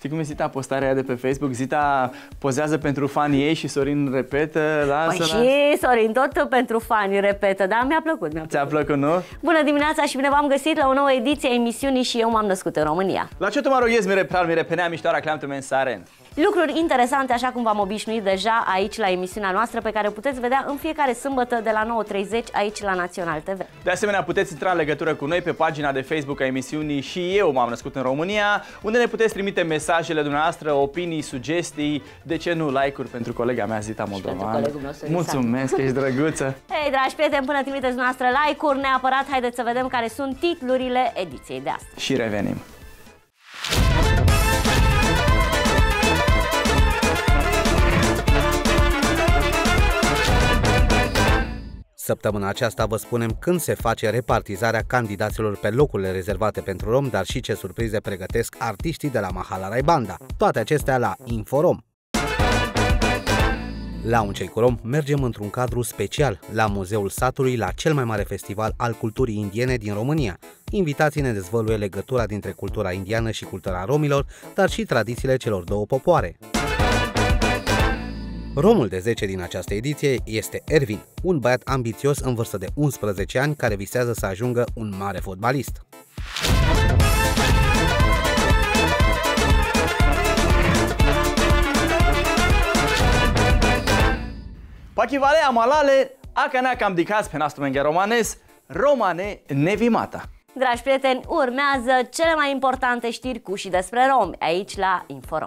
Știi cum e Zita postarea aia de pe Facebook? Zita pozează pentru fanii ei și Sorin repetă. Păi și Sorin tot pentru fanii repetă, dar mi-a plăcut. Ți-a plăcut, nu? Bună dimineața și bine v-am găsit la o nouă ediție a emisiunii Și eu m-am născut în România. La ce mă rog, mire pral, mire penea, miștoara, cleam tu mensaren. Lucruri interesante, așa cum v-am obișnuit deja aici la emisiunea noastră, pe care puteți vedea în fiecare sâmbătă de la 9:30 aici la Național TV. De asemenea, puteți intra în legătură cu noi pe pagina de Facebook a emisiunii Și eu m-am născut în România, unde ne puteți trimite mesajele dumneavoastră, opinii, sugestii, de ce nu, like-uri pentru colega mea Zita Moldovan. Mulțumesc, ești drăguță. Hei, dragi prieteni, până trimiteți dumneavoastră like-uri, neapărat haideți să vedem care sunt titlurile ediției de astăzi. Și revenim. Săptămâna aceasta vă spunem când se face repartizarea candidaților pe locurile rezervate pentru romi, dar și ce surprize pregătesc artiștii de la Mahala Rai Banda. Toate acestea la Inforom. La Uncei cu Rom mergem într-un cadru special la Muzeul Satului, la cel mai mare festival al culturii indiene din România. Invitații ne dezvăluie legătura dintre cultura indiană și cultura romilor, dar și tradițiile celor două popoare. Romul de 10 din această ediție este Ervin, un băiat ambițios în vârstă de 11 ani care visează să ajungă un mare fotbalist. Pachivalea malale, acanea cam dicaz pe nastu menghe romanes, romane nevimata. Dragi prieteni, urmează cele mai importante știri cu și despre romi aici la Inforom.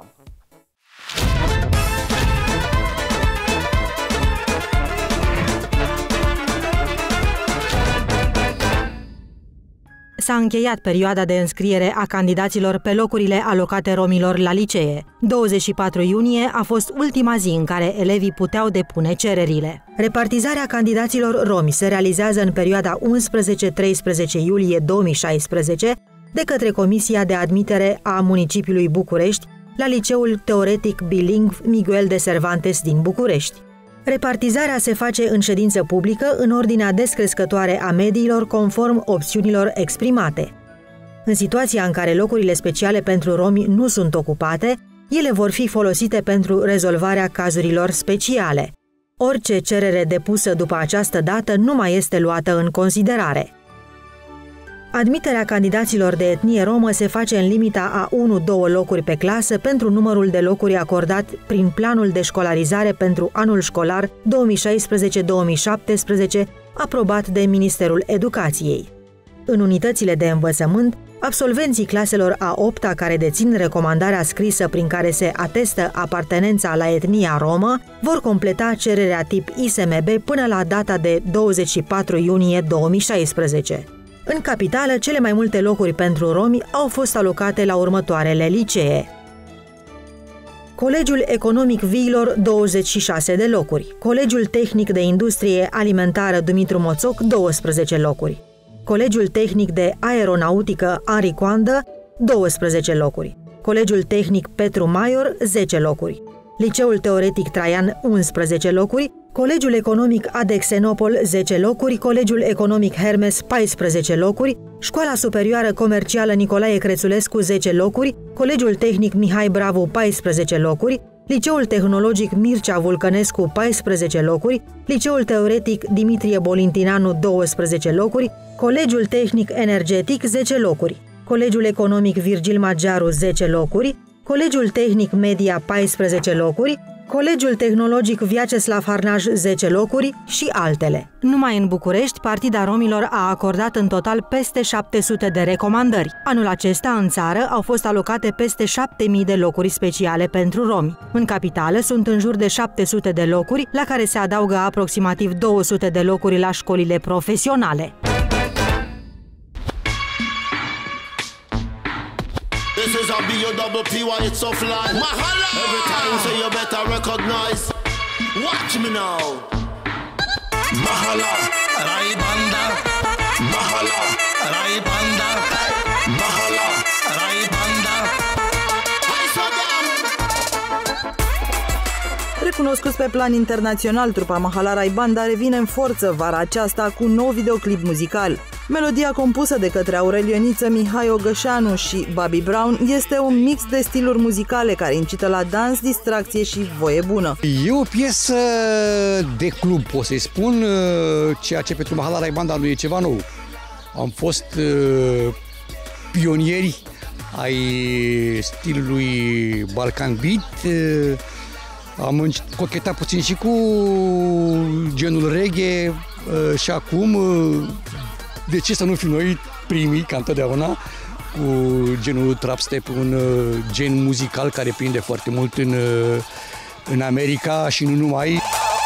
S-a încheiat perioada de înscriere a candidaților pe locurile alocate romilor la licee. 24 iunie a fost ultima zi în care elevii puteau depune cererile. Repartizarea candidaților romi se realizează în perioada 11-13 iulie 2016 de către Comisia de Admitere a Municipiului București la Liceul Teoretic Bilingv Miguel de Cervantes din București. Repartizarea se face în ședință publică în ordinea descrescătoare a mediilor conform opțiunilor exprimate. În situația în care locurile speciale pentru romi nu sunt ocupate, ele vor fi folosite pentru rezolvarea cazurilor speciale. Orice cerere depusă după această dată nu mai este luată în considerare. Admiterea candidaților de etnie romă se face în limita a 1-2 locuri pe clasă pentru numărul de locuri acordat prin planul de școlarizare pentru anul școlar 2016-2017, aprobat de Ministerul Educației. În unitățile de învățământ, absolvenții claselor a 8-a care dețin recomandarea scrisă prin care se atestă apartenența la etnia romă vor completa cererea tip ISMB până la data de 24 iunie 2016. În capitală, cele mai multe locuri pentru romi au fost alocate la următoarele licee. Colegiul Economic Viilor, 26 de locuri. Colegiul Tehnic de Industrie Alimentară Dumitru Moțoc, 12 locuri. Colegiul Tehnic de Aeronautică Henri Coandă, 12 locuri. Colegiul Tehnic Petru Maior, 10 locuri. Liceul Teoretic Traian, 11 locuri. Colegiul Economic Adexenopol, 10 locuri, Colegiul Economic Hermes, 14 locuri, Școala Superioară Comercială Nicolae Crețulescu, 10 locuri, Colegiul Tehnic Mihai Bravu, 14 locuri, Liceul Tehnologic Mircea Vulcănescu, 14 locuri, Liceul Teoretic Dimitrie Bolintinanu, 12 locuri, Colegiul Tehnic Energetic, 10 locuri, Colegiul Economic Virgil Magiaru, 10 locuri, Colegiul Tehnic Media, 14 locuri, Colegiul Tehnologic Vyacheslav Harnaj, 10 locuri și altele. Numai în București, Partida Romilor a acordat în total peste 700 de recomandări. Anul acesta, în țară, au fost alocate peste 7.000 de locuri speciale pentru romi. În capitală sunt în jur de 700 de locuri, la care se adaugă aproximativ 200 de locuri la școlile profesionale. This is a B-O-P-Y, it's offline. Mahala! Every time so you better recognize. Watch me now. Mahala, Rai Banda. Mahala, Rai Banda. Mahala, Rai Banda. Recunoscuți pe plan internațional, trupa Mahala Rai Banda revine în forță vara aceasta cu un nou videoclip muzical. Melodia compusă de către Aurelioniță, Mihai Ogășanu și Bobby Brown este un mix de stiluri muzicale care incită la dans, distracție și voie bună. E o piesă de club, pot să-i spun, ceea ce pentru Mahala Rai Banda nu e ceva nou. Am fost pionieri ai stilului Balkan Beat, am cochetat puțin și cu genul reggae și acum, de ce să nu fim noi primii, ca întotdeauna, cu genul trap-step, un gen muzical care prinde foarte mult în America și nu numai.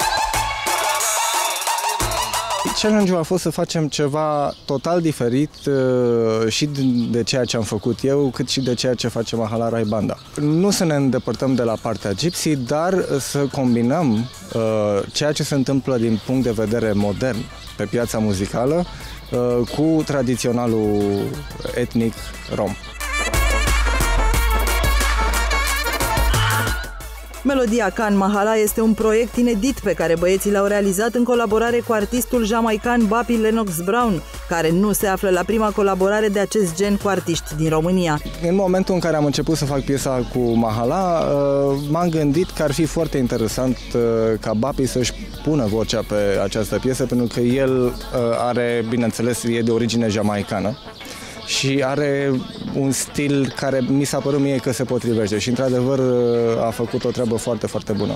Challenge-ul a fost să facem ceva total diferit și de ceea ce am făcut eu, cât și de ceea ce face Mahala Rai Banda. Nu să ne îndepărtăm de la partea gypsy, dar să combinăm ceea ce se întâmplă din punct de vedere modern pe piața muzicală cu tradiționalul etnic rom. Melodia Can Mahala este un proiect inedit pe care băieții l-au realizat în colaborare cu artistul jamaican Bobby Lennox Brown, care nu se află la prima colaborare de acest gen cu artiști din România. În momentul în care am început să fac piesa cu Mahala, m-am gândit că ar fi foarte interesant ca Bobby să-și pună vocea pe această piesă, pentru că el are, bineînțeles, e de origine jamaicană și are un stil care mi s-a părut mie că se potrivește și, într-adevăr, a făcut o treabă foarte, foarte bună.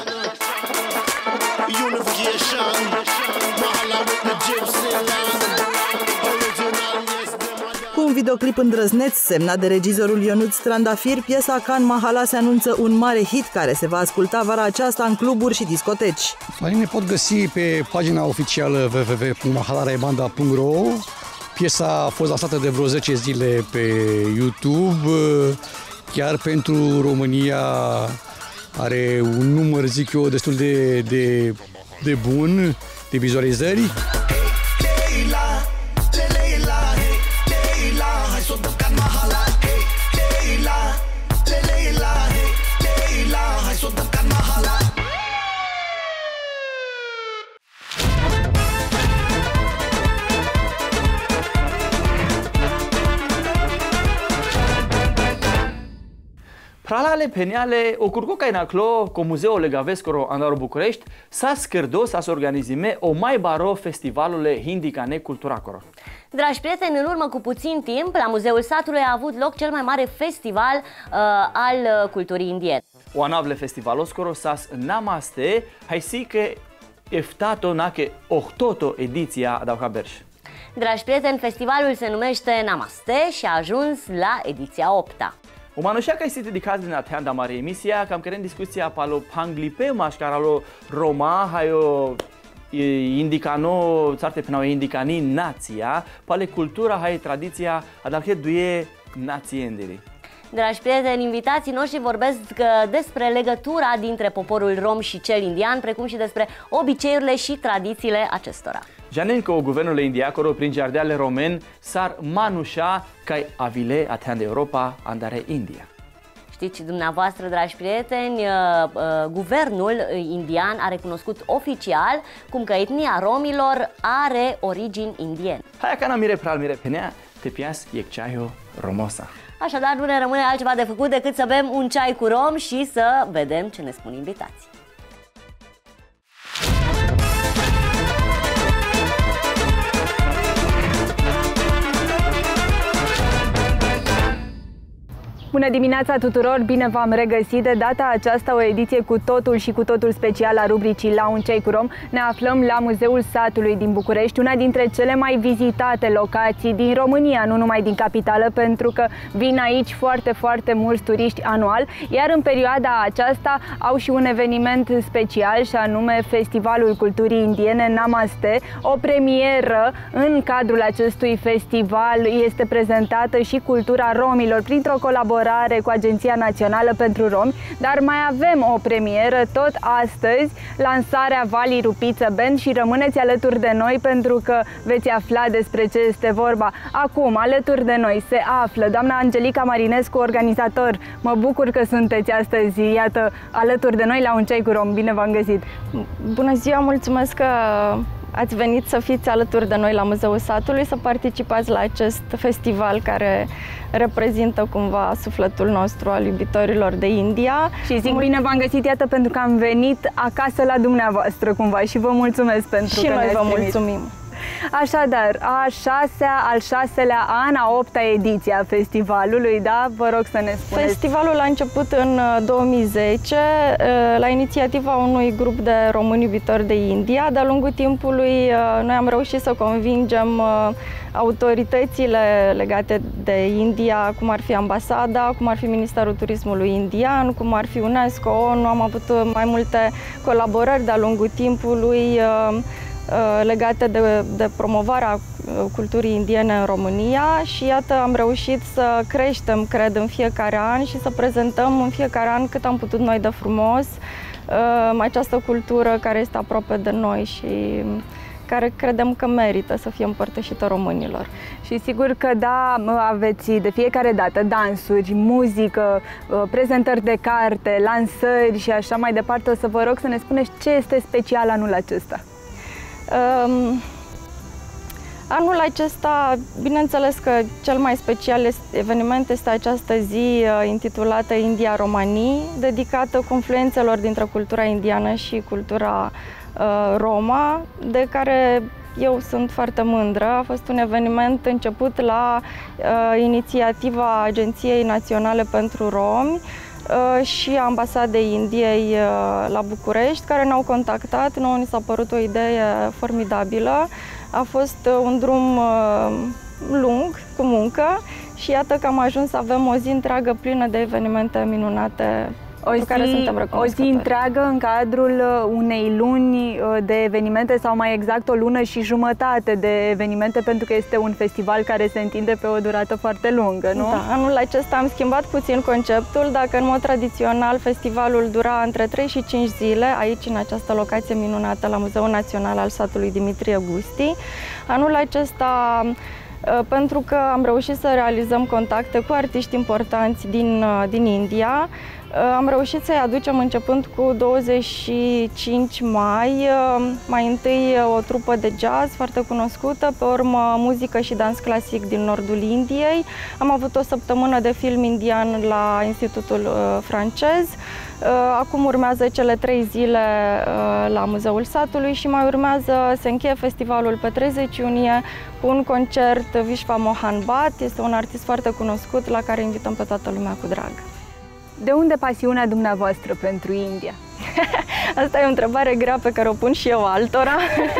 Cu un videoclip îndrăzneț semnat de regizorul Ionuț Trandafir, piesa Can Mahala se anunță un mare hit care se va asculta vara aceasta în cluburi și discoteci. Ne pot găsi pe pagina oficială www.mahalaraibanda.ro. Piesa a fost lansată de vreo 10 zile pe YouTube, chiar pentru România are un număr, zic eu, destul de bun de vizualizări. Pralale peniale o curcoca in aclo co Museo Legavescoro Andaro București sa scârdo sa organizime o mai baro festivalule Hindicane Culturacoro. Dragi prieteni, în urmă cu puțin timp, la Muzeul Satului a avut loc cel mai mare festival al culturii indiene. O anavle festivaloscoro sas namaste, hai si că eftato nache ochtoto ediția da Haberș. Dragi prieteni, festivalul se numește Namaste și a ajuns la ediția 8-a. O manușea că este dedicat din atean da mare emisia, cam care în discuția palo panglipe, mașcaralo Roma, hai o indicano, țarte penau indicani nația, pale cultura, hai tradiția, adalche duie națienderi. Dragi prieteni, invitații noștri vorbesc despre legătura dintre poporul rom și cel indian, precum și despre obiceiurile și tradițiile acestora. Janen că guvernul indiacoro prin jardeale romen s-ar manușa cai avile atean de Europa andare India. Știți dumneavoastră, dragi prieteni, guvernul indian a recunoscut oficial cum că etnia romilor are origini indiene. Hai ca mire pral mire penea, te pias iecceaio romosa. Așadar, nu ne rămâne altceva de făcut decât să bem un ceai cu rom și să vedem ce ne spun invitații. Bună dimineața tuturor, bine v-am regăsit. De data aceasta o ediție cu totul și cu totul special a rubricii La un ceai cu rom. Ne aflăm la Muzeul Satului din București, una dintre cele mai vizitate locații din România, nu numai din capitală, pentru că vin aici foarte mulți turiști anual, iar în perioada aceasta au și un eveniment special și anume Festivalul Culturii Indiene Namaste. O premieră în cadrul acestui festival este prezentată și cultura romilor printr-o colaborare cu Agenția Națională pentru Romi, dar mai avem o premieră tot astăzi, lansarea Vali Rupiță Band, și rămâneți alături de noi pentru că veți afla despre ce este vorba. Acum, alături de noi se află doamna Angelica Marinescu, organizator. Mă bucur că sunteți astăzi, iată, alături de noi la un ceai cu rom. Bine v-am găsit! Bună ziua, mulțumesc că ați venit să fiți alături de noi la Muzeul Satului, să participați la acest festival care reprezintă cumva sufletul nostru al iubitorilor de India. Și zic bine v-am găsit, iată, pentru că am venit acasă la dumneavoastră cumva și vă mulțumesc pentru că ne-ați noi vă primit. mulțumim. Așadar, al șaselea an, a 8-a ediție a festivalului, da? Vă rog să ne spuneți. Festivalul a început în 2010 la inițiativa unui grup de români iubitori de India. De-a lungul timpului noi am reușit să convingem autoritățile legate de India, cum ar fi ambasada, cum ar fi Ministerul Turismului Indian, cum ar fi UNESCO, ONU. Am avut mai multe colaborări de-a lungul timpului legate de promovarea culturii indiene în România și iată, am reușit să creștem, cred, în fiecare an și să prezentăm în fiecare an cât am putut noi de frumos această cultură care este aproape de noi și care credem că merită să fie împărtășită românilor. Și sigur că da, aveți de fiecare dată dansuri, muzică, prezentări de carte, lansări și așa mai departe. O să vă rog să ne spuneți ce este special anul acesta. Anul acesta, bineînțeles că cel mai special eveniment este această zi intitulată India Romanii, dedicată confluențelor dintre cultura indiană și cultura Roma, de care eu sunt foarte mândră. A fost un eveniment început la inițiativa Agenției Naționale pentru Romi și Ambasadei Indiei la București, care ne-au contactat. Nouă ni s-a părut o idee formidabilă. A fost un drum lung, cu muncă și iată că am ajuns să avem o zi întreagă plină de evenimente minunate. O zi întreagă în cadrul unei luni de evenimente sau mai exact o lună și jumătate de evenimente, pentru că este un festival care se întinde pe o durată foarte lungă, nu? Da, anul acesta am schimbat puțin conceptul. Dacă în mod tradițional festivalul dura între 3 și 5 zile, aici în această locație minunată la Muzeul Național al Satului Dimitrie Gusti, anul acesta, pentru că am reușit să realizăm contacte cu artiști importanți din India, am reușit să-i aducem începând cu 25 mai, mai întâi o trupă de jazz foarte cunoscută, pe urmă muzică și dans clasic din nordul Indiei. Am avut o săptămână de film indian la Institutul francez. Acum urmează cele 3 zile la Muzeul Satului și mai urmează, se încheie festivalul pe 30 iunie cu un concert Vishwa Mohan Bhatt. Este un artist foarte cunoscut la care invităm pe toată lumea cu drag. De unde pasiunea dumneavoastră pentru India? Asta e o întrebare grea pe care o pun și eu altora.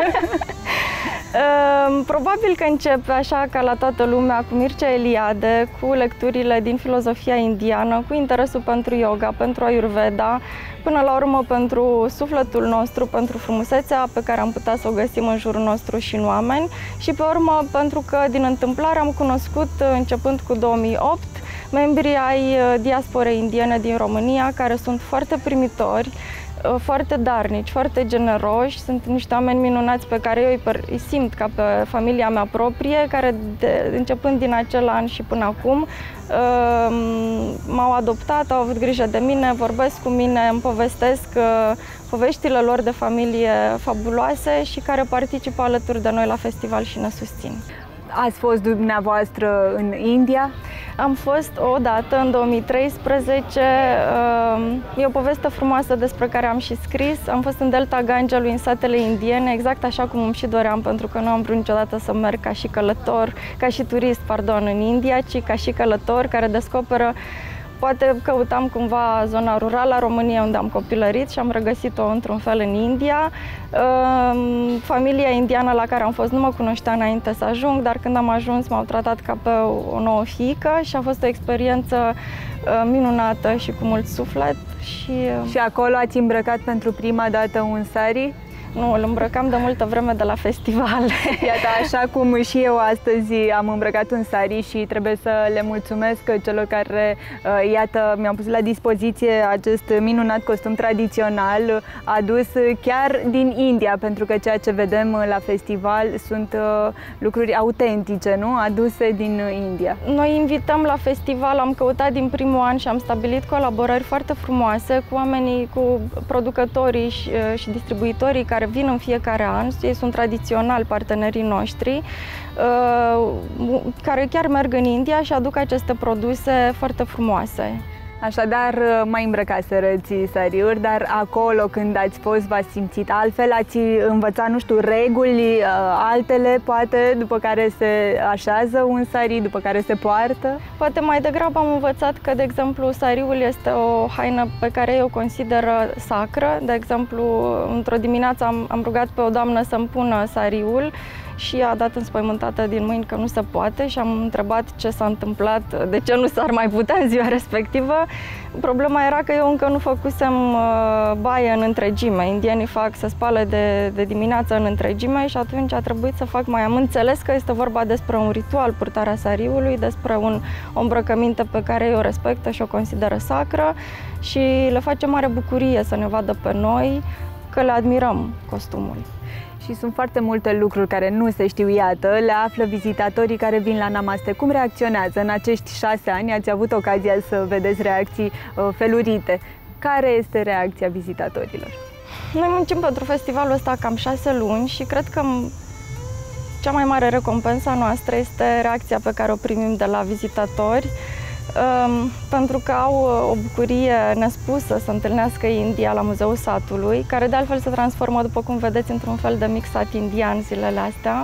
Probabil că începe așa ca la toată lumea cu Mircea Eliade, cu lecturile din filozofia indiană, cu interesul pentru yoga, pentru Ayurveda, până la urmă pentru sufletul nostru, pentru frumusețea pe care am putea să o găsim în jurul nostru și în oameni și pe urmă pentru că din întâmplare am cunoscut, începând cu 2008, membrii ai diasporei indiene din România, care sunt foarte primitori, foarte darnici, foarte generoși. Sunt niște oameni minunați pe care eu îi simt ca pe familia mea proprie, care începând din acel an și până acum m-au adoptat, au avut grijă de mine, vorbesc cu mine, îmi povestesc poveștile lor de familie fabuloase și care participă alături de noi la festival și ne susțin. Ați fost dumneavoastră în India? Am fost o dată în 2013. E o poveste frumoasă despre care am și scris. Am fost în Delta Gangelui, în satele indiene, exact așa cum îmi și doream, pentru că nu am vrut niciodată să merg ca și călător, ca și turist, pardon, în India, ci ca și călător care descoperă. Poate căutam cumva zona rurală a României unde am copilărit și am regăsit-o într-un fel în India. Familia indiană la care am fost nu mă cunoștea înainte să ajung, dar când am ajuns m-au tratat ca pe o nouă fiică și a fost o experiență minunată și cu mult suflet. Și acolo ați îmbrăcat pentru prima dată un sari? Nu, îl îmbrăcam de multă vreme de la festival. Iată, așa cum și eu astăzi am îmbrăcat un sari și trebuie să le mulțumesc celor care, iată, mi-au pus la dispoziție acest minunat costum tradițional adus chiar din India, pentru că ceea ce vedem la festival sunt lucruri autentice, nu? Aduse din India. Noi invităm la festival, am căutat din primul an și am stabilit colaborări foarte frumoase cu oamenii, cu producătorii și distribuitorii care care vin în fiecare an, ei sunt tradiționali partenerii noștri, care chiar merg în India și aduc aceste produse foarte frumoase. Așadar, mai îmbrăcaserăți sariuri, dar acolo când ați fost v-ați simțit altfel? Ați învățat, nu știu, reguli altele, poate, după care se așează un sari, după care se poartă? Poate mai degrabă am învățat că, de exemplu, sariul este o haină pe care eu o consideră sacră. De exemplu, într-o dimineață am rugat pe o doamnă să-mi pună sariul și a dat înspăimântată din mâini că nu se poate și am întrebat ce s-a întâmplat, de ce nu s-ar mai putea în ziua respectivă. Problema era că eu încă nu făcusem baie în întregime. Indienii se spală de dimineață în întregime și atunci a trebuit să fac mai. Am înțeles că este vorba despre un ritual, purtarea sariului, despre o îmbrăcăminte pe care eu o respectă și o consideră sacră și le face mare bucurie să ne vadă pe noi că le admirăm costumul. Și sunt foarte multe lucruri care nu se știu, iată, le află vizitatorii care vin la Namaste. Cum reacționează? În acești 6 ani ați avut ocazia să vedeți reacții felurite. Care este reacția vizitatorilor? Noi muncim pentru festivalul ăsta cam 6 luni și cred că cea mai mare recompensă a noastră este reacția pe care o primim de la vizitatori, pentru că au o bucurie nespusă să întâlnească India la Muzeul Satului, care de altfel se transformă, după cum vedeți, într-un fel de mix sat indian zilele astea,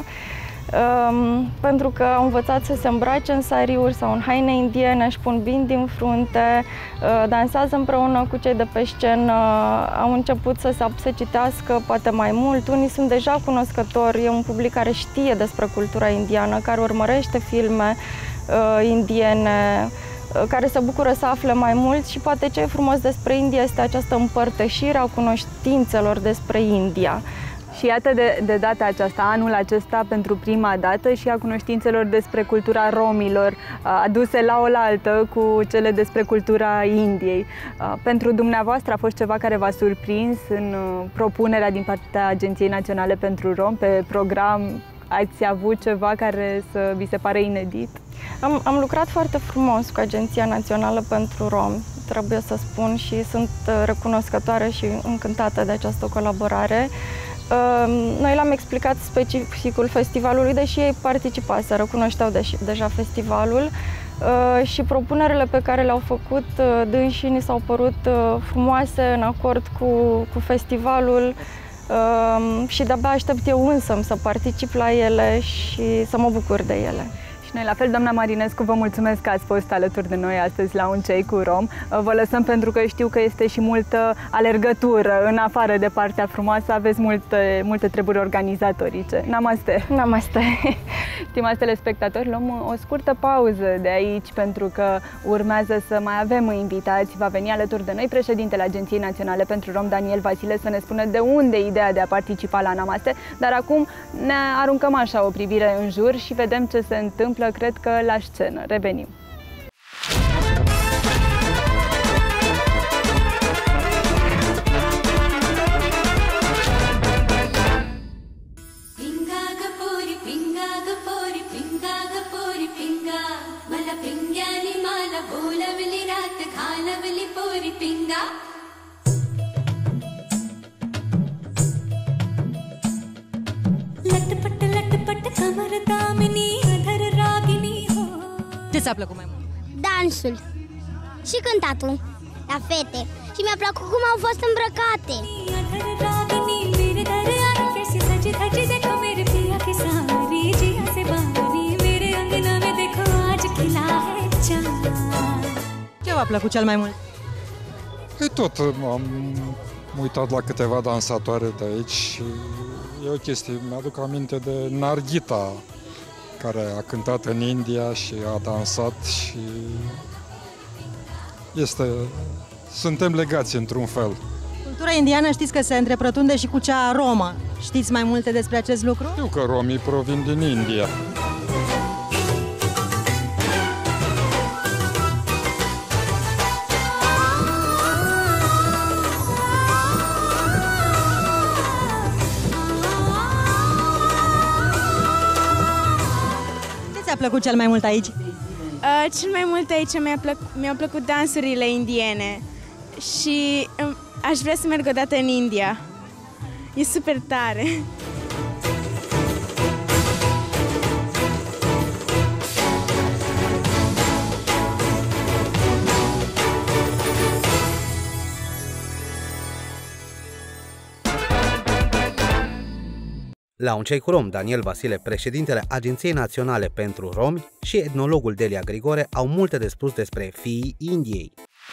pentru că au învățat să se îmbrace în sariuri sau în haine indiene, își pun bindi în frunte, dansează împreună cu cei de pe scenă, au început să citească poate mai mult, unii sunt deja cunoscători, e un public care știe despre cultura indiană, care urmărește filme indiene, care se bucură să afle mai mult și poate ce e frumos despre India este această împărtășire a cunoștințelor despre India. Și iată de data aceasta, anul acesta, pentru prima dată și a cunoștințelor despre cultura romilor, aduse la oaltă cu cele despre cultura Indiei. Pentru dumneavoastră a fost ceva care v-a surprins în propunerea din partea Agenției Naționale pentru Romi? Pe program ați avut ceva care să vi se pare inedit? Am lucrat foarte frumos cu Agenția Națională pentru Romi, trebuie să spun, și sunt recunoscătoare și încântată de această colaborare. Noi le-am explicat specificul festivalului, deși ei participaseră, cunoșteau deja festivalul și propunerile pe care le-au făcut dânsii ni s-au părut frumoase, în acord cu festivalul și de-abia aștept eu însă să particip la ele și să mă bucur de ele. Și noi la fel, doamna Marinescu, vă mulțumesc că ați fost alături de noi astăzi la Un Ceai cu Rom. Vă lăsăm pentru că știu că este și multă alergătură în afară de partea frumoasă, aveți multe treburi organizatorice. Namaste! Namaste! Stimați telespectatori, luăm o scurtă pauză de aici pentru că urmează să mai avem invitați. Va veni alături de noi președintele Agenției Naționale pentru Rom, Daniel Vasile, să ne spună de unde ideea de a participa la Namaste. Dar acum ne aruncăm așa o privire în jur și vedem ce se întâmplă, cred că la scenă. Revenim! Ce ți-a plăcut mai mult? Dansul și cântatul la fete. Și mi-a plăcut cum au fost îmbrăcate. Ce v-a plăcut cel mai mult? E tot, am uitat la câteva dansatoare de aici și e o chestie, mi-aduc aminte de Narghita, care a cântat în India și a dansat și suntem legați într-un fel. Cultura indiană știți că se întreprătunde și cu cea romă. Știți mai multe despre acest lucru? Știu că romii provin din India. Ce ți-a plăcut cel mai mult aici? Cel mai mult aici mi-au plăcut dansurile indiene și aș vrea să merg o dată în India. E super tare! La un cei cu rom, Daniel Vasile, președintele Agenției Naționale pentru Romi, și etnologul Delia Grigore au multe de spus despre fiii Indiei.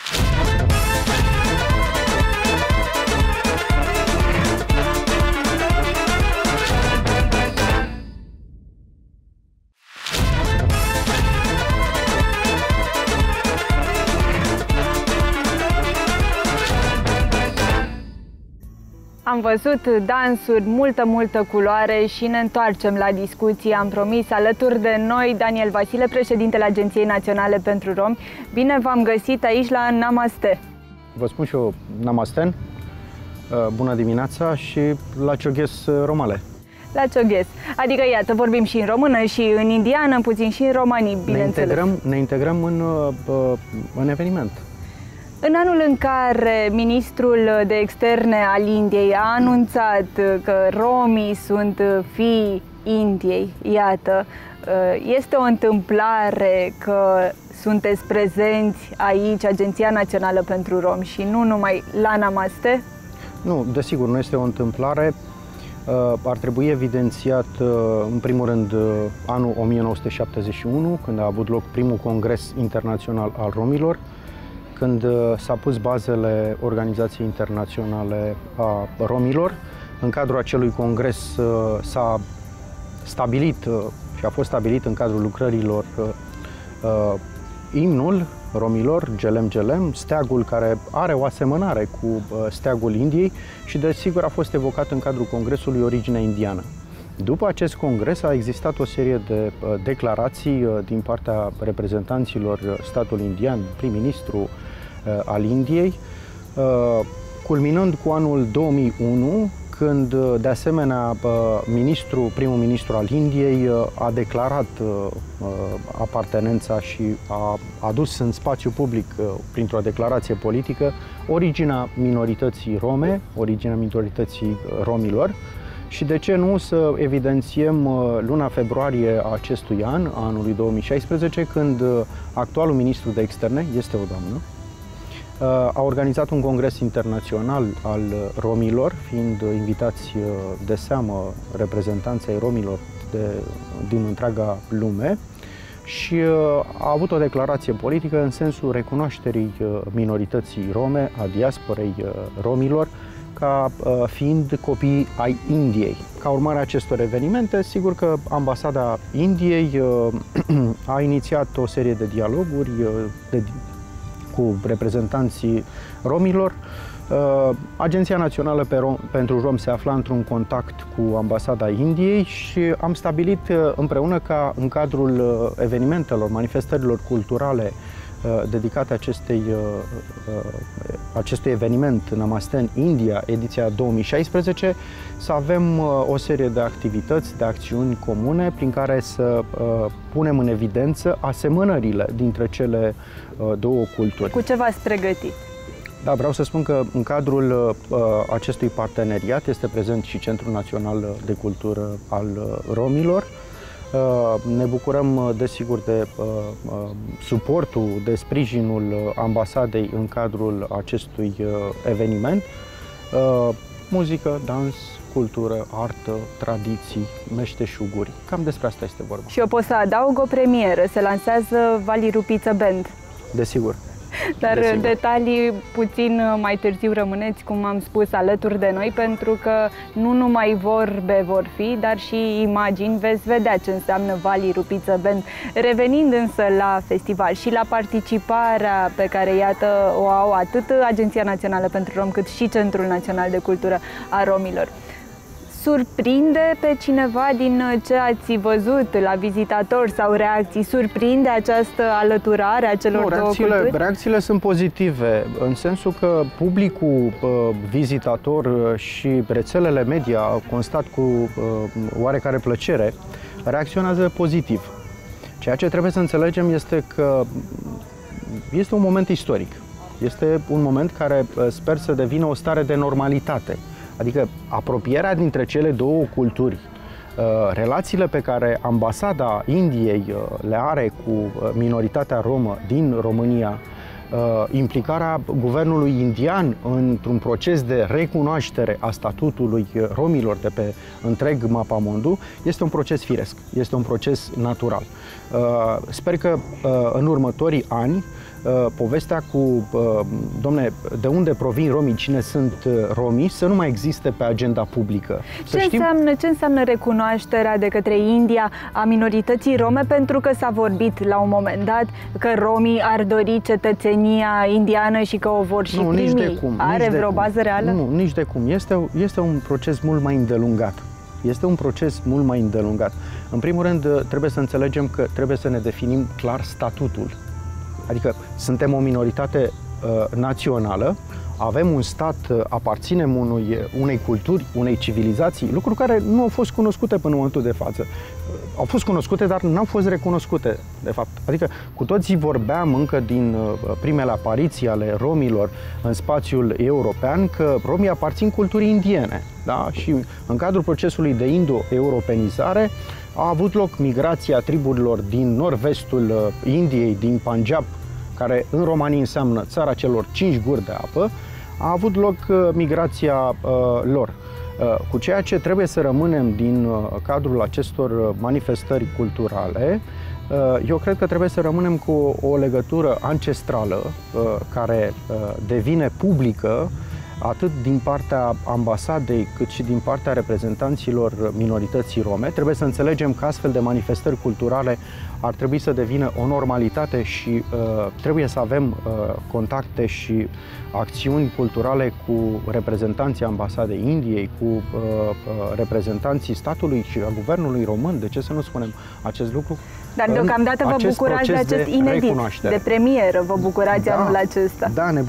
Am văzut dansuri, multă culoare și ne întoarcem la discuții. Am promis alături de noi Daniel Vasile, președintele Agenției Naționale pentru Romi. Bine v-am găsit aici la Namaste. Vă spun și eu Namasten, bună dimineața și la Cioghes Romale. La Cioghes. Adică, iată, vorbim și în română și în indiană, puțin și în romanii, bineînțeles. Ne integrăm în eveniment. În anul în care ministrul de externe al Indiei a anunțat că romii sunt fii Indiei, iată, este o întâmplare că sunteți prezenți aici, Agenția Națională pentru Romi, și nu numai la Namaste? Nu, desigur, nu este o întâmplare. Ar trebui evidențiat, în primul rând, anul 1971, când a avut loc primul congres internațional al romilor, când s-a pus bazele Organizației Internaționale a Romilor. În cadrul acelui congres s-a stabilit și a fost stabilit în cadrul lucrărilor imnul romilor, Gelem Gelem, steagul care are o asemănare cu steagul Indiei și desigur a fost evocat în cadrul congresului Originea Indiană. După acest congres a existat o serie de declarații din partea reprezentanților statului indian, prim-ministru al Indiei, culminând cu anul 2001, când de asemenea primul ministru al Indiei a declarat apartenența și a adus în spațiu public, printr-o declarație politică, originea minorității rome, originea minorității romilor. Și de ce nu să evidențiem luna februarie a acestui an, anului 2016, când actualul ministru de externe, este o doamnă, a organizat un congres internațional al romilor, fiind invitați de seamă reprezentanții ai romilor din întreaga lume, și a avut o declarație politică în sensul recunoașterii minorității rome, a diasporei romilor, ca fiind copii ai Indiei. Ca urmare a acestor evenimente, sigur că Ambasada Indiei a inițiat o serie de dialoguri cu reprezentanții romilor. Agenția Națională pentru Romi se afla într-un contact cu Ambasada Indiei și am stabilit împreună ca în cadrul evenimentelor, manifestărilor culturale dedicate acestui eveniment Namaste în India, ediția 2016, să avem o serie de activități, de acțiuni comune prin care să punem în evidență asemănările dintre cele două culturi. Cu ce v-ați pregătit? Da, vreau să spun că în cadrul acestui parteneriat este prezent și Centrul Național de Cultură al Romilor. Ne bucurăm, desigur, de suportul, de sprijinul ambasadei în cadrul acestui eveniment. Muzică, dans, cultură, artă, tradiții, meșteșuguri. Cam despre asta este vorba. Și eu pot să adaug o premieră. Se lansează Vali Rupiță Band. Desigur. Dar detalii puțin mai târziu rămâneți, cum am spus, alături de noi, pentru că nu numai vorbe vor fi, dar și imagini. Veți vedea ce înseamnă Vali Rupiță Band. Revenind însă la festival și la participarea pe care, iată, o au atât Agenția Națională pentru Romi, cât și Centrul Național de Cultură a Romilor. Surprinde pe cineva din ce ați văzut la vizitatori sau reacții? Surprinde această alăturare a celor două culturi? Reacțiile sunt pozitive, în sensul că publicul vizitator și rețelele media, constat cu oarecare plăcere, reacționează pozitiv. Ceea ce trebuie să înțelegem este că este un moment istoric. Este un moment care sper să devină o stare de normalitate Adică apropierea dintre cele două culturi, relațiile pe care ambasada Indiei le are cu minoritatea romă din România, implicarea guvernului indian într-un proces de recunoaștere a statutului romilor de pe întreg mapamondul este un proces firesc, este un proces natural. Sper că în următorii ani povestea cu, domne, de unde provin romii, cine sunt romii, să nu mai existe pe agenda publică. Ce înseamnă recunoașterea de către India a minorității rome? Pentru că s-a vorbit la un moment dat că romii ar dori cetățenia indiană și că o vor și primi. Nici de cum. Are vreo bază reală? Nu, nici de cum. Este un proces mult mai îndelungat. Este un proces mult mai îndelungat. În primul rând, trebuie să înțelegem că trebuie să ne definim clar statutul. Adică suntem o minoritate națională, avem un stat, aparținem unei culturi, unei civilizații, lucruri care nu au fost cunoscute până în momentul de față. Au fost cunoscute, dar nu au fost recunoscute, de fapt. Adică cu toții vorbeam încă din primele apariții ale romilor în spațiul european că romii aparțin culturii indiene. Da? Și în cadrul procesului de indo-europenizare a avut loc migrația triburilor din nord-vestul Indiei, din Punjab, care în romanii înseamnă țara celor 5 guri de apă, a avut loc migrația lor. Cu ceea ce trebuie să rămânem din cadrul acestor manifestări culturale, eu cred că trebuie să rămânem cu o legătură ancestrală care devine publică atât din partea ambasadei, cât și din partea reprezentanților minorității rome. Trebuie să înțelegem că astfel de manifestări culturale ar trebui să devină o normalitate și trebuie să avem contacte și acțiuni culturale cu reprezentanții ambasadei Indiei, cu reprezentanții statului și a guvernului român. De ce să nu spunem acest lucru? Dar deocamdată vă bucurați de acest inedit, de premieră, vă bucurați anul acesta. Da, ne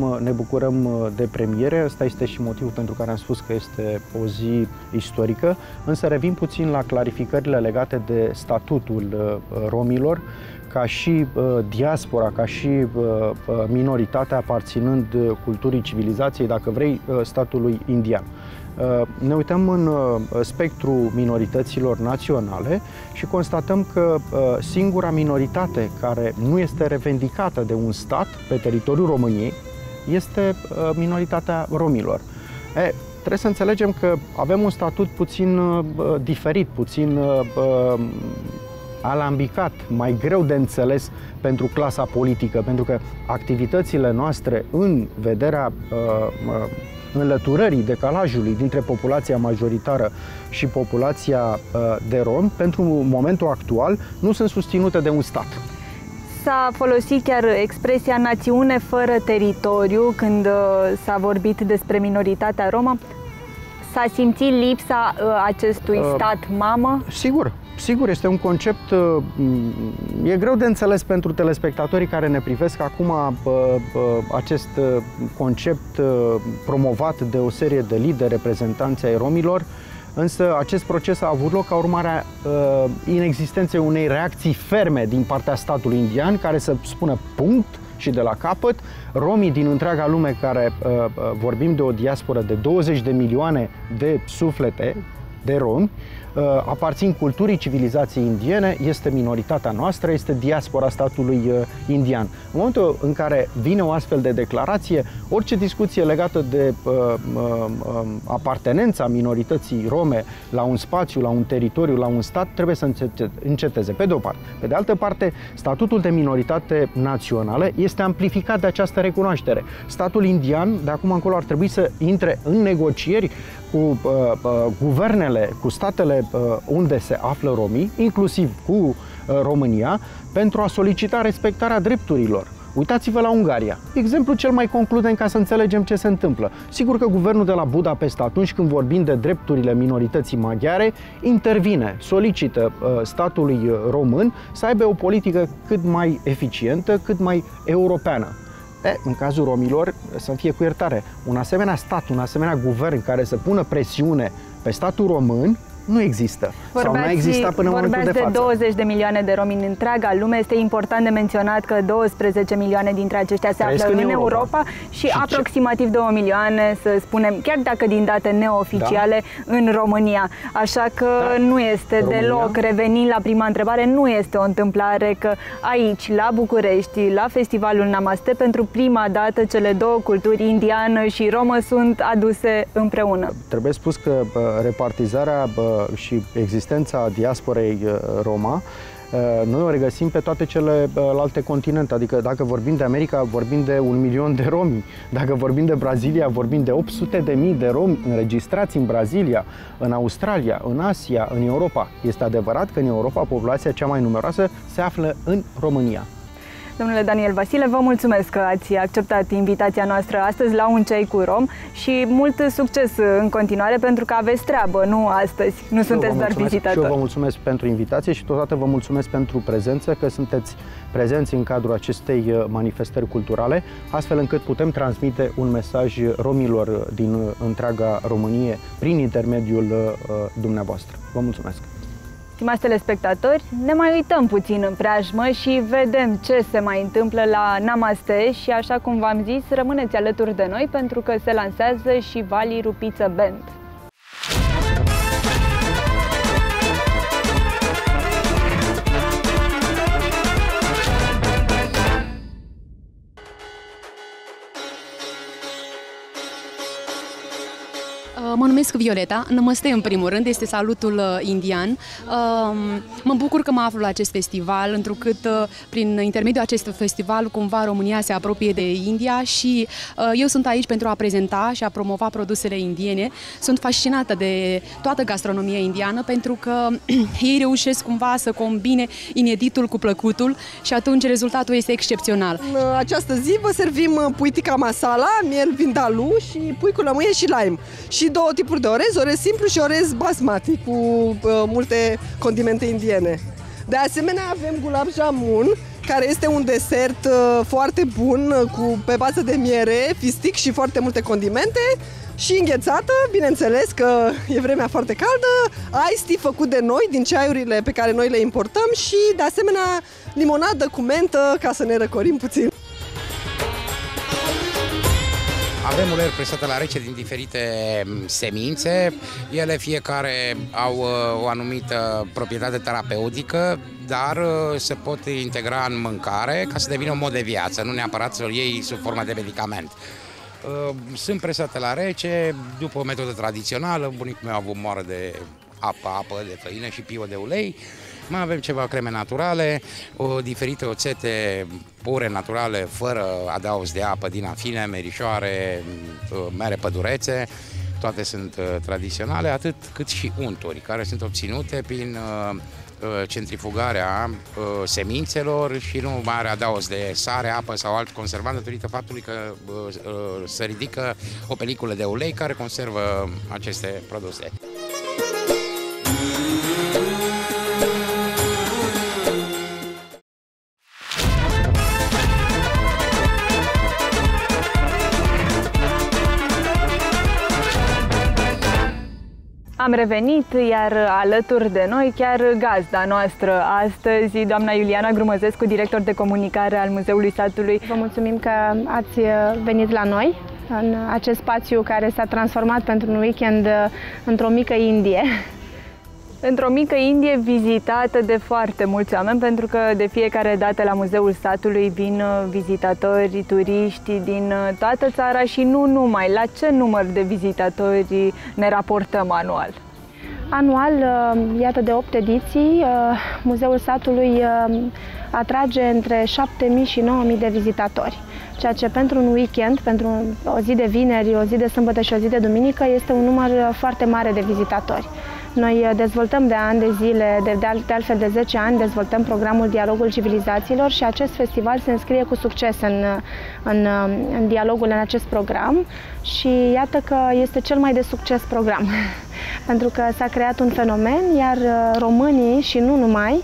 bucurăm de premiere, ăsta este și motivul pentru care am spus că este o zi istorică, însă revin puțin la clarificările legate de statutul romilor, ca și diaspora, ca și minoritatea aparținând culturii civilizației, dacă vrei, statului indian. Ne uităm în spectru minorităților naționale și constatăm că singura minoritate care nu este revendicată de un stat pe teritoriul României este minoritatea romilor. Trebuie să înțelegem că avem un statut puțin diferit, puțin alambicat, mai greu de înțeles pentru clasa politică, pentru că activitățile noastre în vederea înlăturării decalajului dintre populația majoritară și populația de romi, pentru momentul actual, nu sunt susținute de un stat. S-a folosit chiar expresia națiune fără teritoriu când s-a vorbit despre minoritatea romă. S-a simțit lipsa acestui stat mamă? Sigur, este un concept, e greu de înțeles pentru telespectatorii care ne privesc acum acest concept promovat de o serie de lideri, reprezentanți ai romilor, însă acest proces a avut loc ca urmare a inexistenței unei reacții ferme din partea statului indian care să spună punct și de la capăt. Romii din întreaga lume, care vorbim de o diasporă de 20 de milioane de suflete de romi, aparțin culturii civilizației indiene, este minoritatea noastră, este diaspora statului indian. În momentul în care vine o astfel de declarație, orice discuție legată de apartenența minorității rome la un spațiu, la un teritoriu, la un stat, trebuie să înceteze, pe de o parte. Pe de altă parte, statutul de minoritate națională este amplificat de această recunoaștere. Statul indian, de acum încolo, ar trebui să intre în negocieri cu guvernele, cu statele unde se află romii, inclusiv cu România, pentru a solicita respectarea drepturilor. Uitați-vă la Ungaria, exemplu cel mai concludent ca să înțelegem ce se întâmplă. Sigur că guvernul de la Budapesta, atunci când vorbim de drepturile minorității maghiare, intervine, solicită statului român să aibă o politică cât mai eficientă, cât mai europeană. În cazul romilor, să-mi fie cu iertare, un asemenea stat, un asemenea guvern care să pună presiune pe statul român, nu există. Sau nu a existat până în momentul de față. Vorbeați de 20 de milioane de romi în întreaga lume. Este important de menționat că 12 milioane dintre aceștia se află în Europa și aproximativ 2 milioane, să spunem, chiar dacă din date neoficiale, în România. Așa că nu este deloc, revenind la prima întrebare, nu este o întâmplare că aici, la București, la Festivalul Namaste, pentru prima dată cele două culturi, indiană și romă, sunt aduse împreună. Trebuie spus că repartizarea și existența diasporei Roma noi o regăsim pe toate celelalte continente. Adică dacă vorbim de America, vorbim de 1 milion de romi. Dacă vorbim de Brazilia, vorbim de 800.000 de romi înregistrați în Brazilia, în Australia, în Asia, în Europa. Este adevărat că în Europa populația cea mai numeroasă se află în România. Domnule Daniel Vasile, vă mulțumesc că ați acceptat invitația noastră astăzi la Un Ceai cu Rom și mult succes în continuare, pentru că aveți treabă, nu astăzi, nu sunteți doar vizitatori. Și eu vă mulțumesc pentru invitație și totodată vă mulțumesc pentru prezență, că sunteți prezenți în cadrul acestei manifestări culturale, astfel încât putem transmite un mesaj romilor din întreaga Românie prin intermediul dumneavoastră. Vă mulțumesc! Stimați telespectatori, ne mai uităm puțin în preajmă și vedem ce se mai întâmplă la Namaste și, așa cum v-am zis, rămâneți alături de noi pentru că se lansează și Vali Rupiță Band. Mă numesc Violeta, Namaste în primul rând, este salutul indian. Mă bucur că mă aflu la acest festival, întrucât prin intermediul acestui festival cumva România se apropie de India și eu sunt aici pentru a prezenta și a promova produsele indiene. Sunt fascinată de toată gastronomia indiană pentru că ei reușesc cumva să combine ineditul cu plăcutul și atunci rezultatul este excepțional. În această zi vă servim pui tikka masala, miel vindaloo și pui cu lămâie și lime. Și două tipuri de orez simplu și orez basmati cu multe condimente indiene. De asemenea avem gulab jamun, care este un desert foarte bun pe bază de miere, fistic și foarte multe condimente și înghețată, bineînțeles că e vremea foarte caldă, iced tea făcut de noi din ceaiurile pe care noi le importăm și de asemenea limonadă cu mentă ca să ne răcorim puțin. Avem uleiuri presate la rece din diferite semințe. Ele fiecare au o anumită proprietate terapeutică, dar se pot integra în mâncare ca să devină un mod de viață, nu neapărat să-l iei sub formă de medicament. Sunt presate la rece, după o metodă tradițională. Bunicul meu a avut moară de apă de făină și piuă de ulei. Mai avem ceva creme naturale, diferite oțete pure, naturale, fără adaos de apă, din afine, merișoare, mere pădurețe. Toate sunt tradiționale, atât cât și unturi, care sunt obținute prin centrifugarea semințelor și nu mai are adaos de sare, apă sau alt conservant, datorită faptului că se ridică o peliculă de ulei care conservă aceste produse. Am revenit, iar alături de noi chiar gazda noastră astăzi, doamna Iuliana Grumăzescu, director de comunicare al Muzeului Satului. Vă mulțumim că ați venit la noi, în acest spațiu care s-a transformat pentru un weekend într-o mică Indie. Într-o mică Indie vizitată de foarte mulți oameni, pentru că de fiecare dată la Muzeul Satului vin vizitatori, turiști din toată țara și nu numai. La ce număr de vizitatori ne raportăm anual? Anual, iată, de 8 ediții, Muzeul Satului atrage între 7.000 și 9.000 de vizitatori, ceea ce pentru un weekend, pentru o zi de vineri, o zi de sâmbătă și o zi de duminică, este un număr foarte mare de vizitatori. Noi dezvoltăm de ani de zile, de altfel de 10 ani, dezvoltăm programul Dialogul Civilizațiilor și acest festival se înscrie cu succes în dialogul în acest program și iată că este cel mai de succes program, pentru că s-a creat un fenomen, iar românii și nu numai,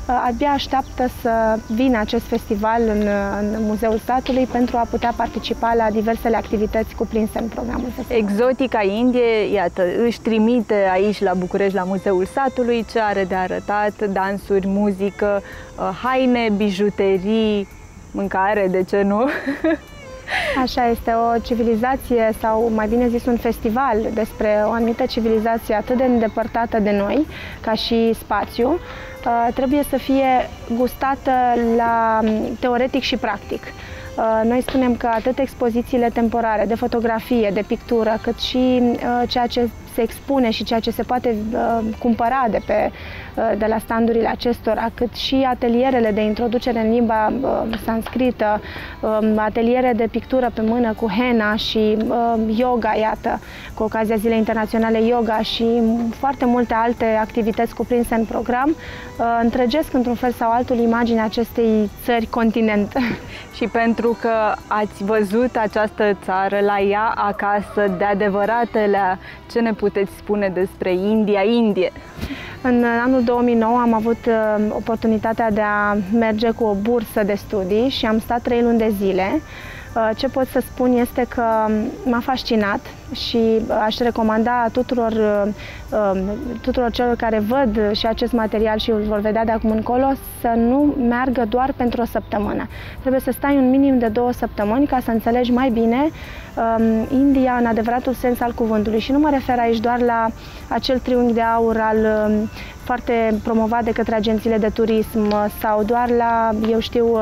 abia așteaptă să vină acest festival în Muzeul Satului pentru a putea participa la diversele activități cuprinse în programul festivalului. Exotica Indie, iată, își trimite aici la București, la Muzeul Satului, ce are de arătat: dansuri, muzică, haine, bijuterii, mâncare, de ce nu? Așa este, o civilizație, sau mai bine zis un festival despre o anumită civilizație atât de îndepărtată de noi, ca și spațiu, trebuie să fie gustată la teoretic și practic. Noi spunem că atât expozițiile temporare de fotografie, de pictură, cât și ceea ce se expune și ceea ce se poate cumpăra de la standurile acestora, cât și atelierele de introducere în limba sanscrită, ateliere de pictură pe mână cu henna și yoga, iată, cu ocazia Zilei Internaționale Yoga și foarte multe alte activități cuprinse în program, întregesc într-un fel sau altul imaginea acestei țări continent. Și pentru că ați văzut această țară la ea acasă, de adevăratele, ce ne puteți spune despre Indie? În anul 2009 am avut oportunitatea de a merge cu o bursă de studii și am stat 3 luni de zile. Ce pot să spun este că m-a fascinat și aș recomanda tuturor celor care văd și acest material și îl vor vedea de acum încolo să nu meargă doar pentru o săptămână. Trebuie să stai un minim de 2 săptămâni ca să înțelegi mai bine India în adevăratul sens al cuvântului. Și nu mă refer aici doar la acel triunghi de aur foarte promovat de către agențiile de turism sau doar la, eu știu,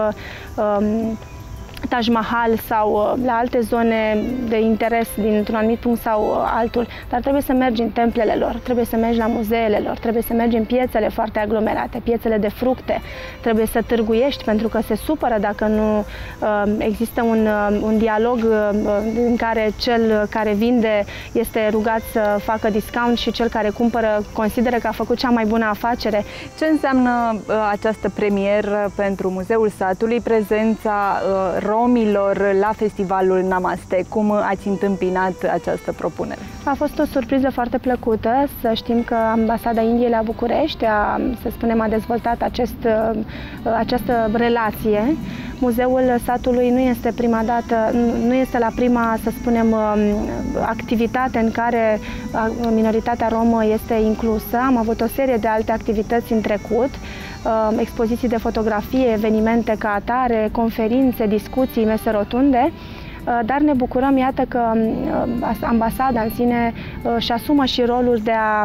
Taj Mahal sau la alte zone de interes dintr-un anumit punct sau altul, dar trebuie să mergi în templele lor, trebuie să mergi la muzeele lor, trebuie să mergi în piețele foarte aglomerate, piețele de fructe, trebuie să târguiești pentru că se supără dacă nu există un dialog în care cel care vinde este rugat să facă discount și cel care cumpără consideră că a făcut cea mai bună afacere. Ce înseamnă această premieră pentru Muzeul Satului, prezența romilor la festivalul Namaste? Cum ați întâmpinat această propunere? A fost o surpriză foarte plăcută să știm că Ambasada Indiei la București a dezvoltat această relație. Muzeul Satului nu este prima dată, nu este la prima, să spunem, activitate în care minoritatea romă este inclusă. Am avut o serie de alte activități în trecut, expoziții de fotografie, evenimente ca atare, conferințe, discuții, mese rotunde, dar ne bucurăm, iată, că ambasada în sine își asumă și rolul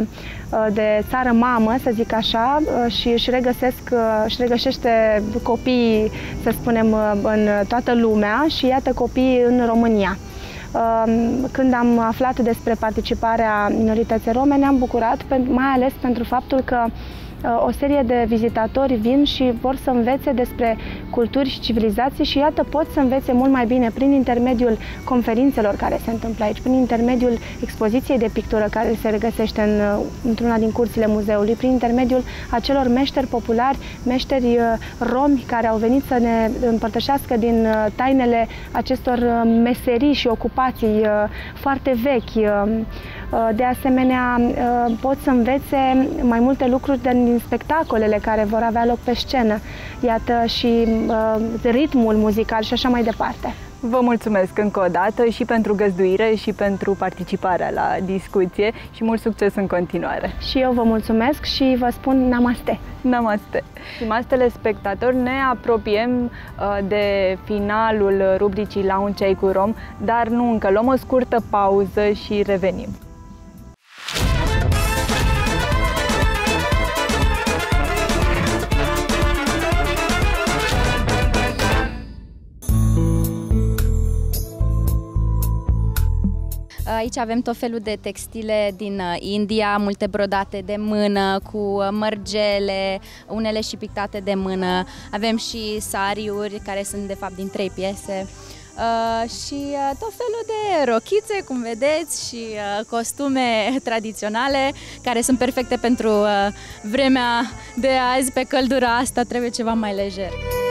de țară mamă, să zic așa, și își regăsește copiii, să spunem, în toată lumea și iată copiii în România. Când am aflat despre participarea minorității rome, ne-am bucurat, mai ales pentru faptul că o serie de vizitatori vin și vor să învețe despre culturi și civilizații și iată pot să învețe mult mai bine prin intermediul conferințelor care se întâmplă aici, prin intermediul expoziției de pictură care se regăsește într-una din curțile muzeului, prin intermediul acelor meșteri populari, meșteri romi care au venit să ne împărtășească din tainele acestor meserii și ocupații foarte vechi. De asemenea, pot să învețe mai multe lucruri din spectacolele care vor avea loc pe scenă. Iată și ritmul muzical și așa mai departe. Vă mulțumesc încă o dată și pentru găzduire și pentru participarea la discuție și mult succes în continuare. Și eu vă mulțumesc și vă spun namaste! Namaste! Stimați telespectatori, ne apropiem de finalul rubricii La un ceai cu rom, dar nu încă. Luăm o scurtă pauză și revenim. Aici avem tot felul de textile din India, multe brodate de mână, cu mărgele, unele și pictate de mână. Avem și sariuri, care sunt de fapt din 3 piese. Și tot felul de rochițe, cum vedeți, și costume tradiționale, care sunt perfecte pentru vremea de azi. Pe căldura asta trebuie ceva mai lejer.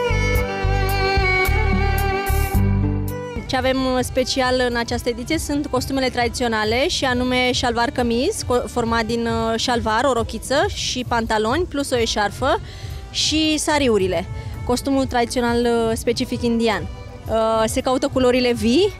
Ce avem special în această ediție sunt costumele tradiționale și anume șalvar cămiz, format din șalvar, o rochiță și pantaloni plus o eșarfă și sariurile, costumul tradițional specific indian. Se caută culorile vii,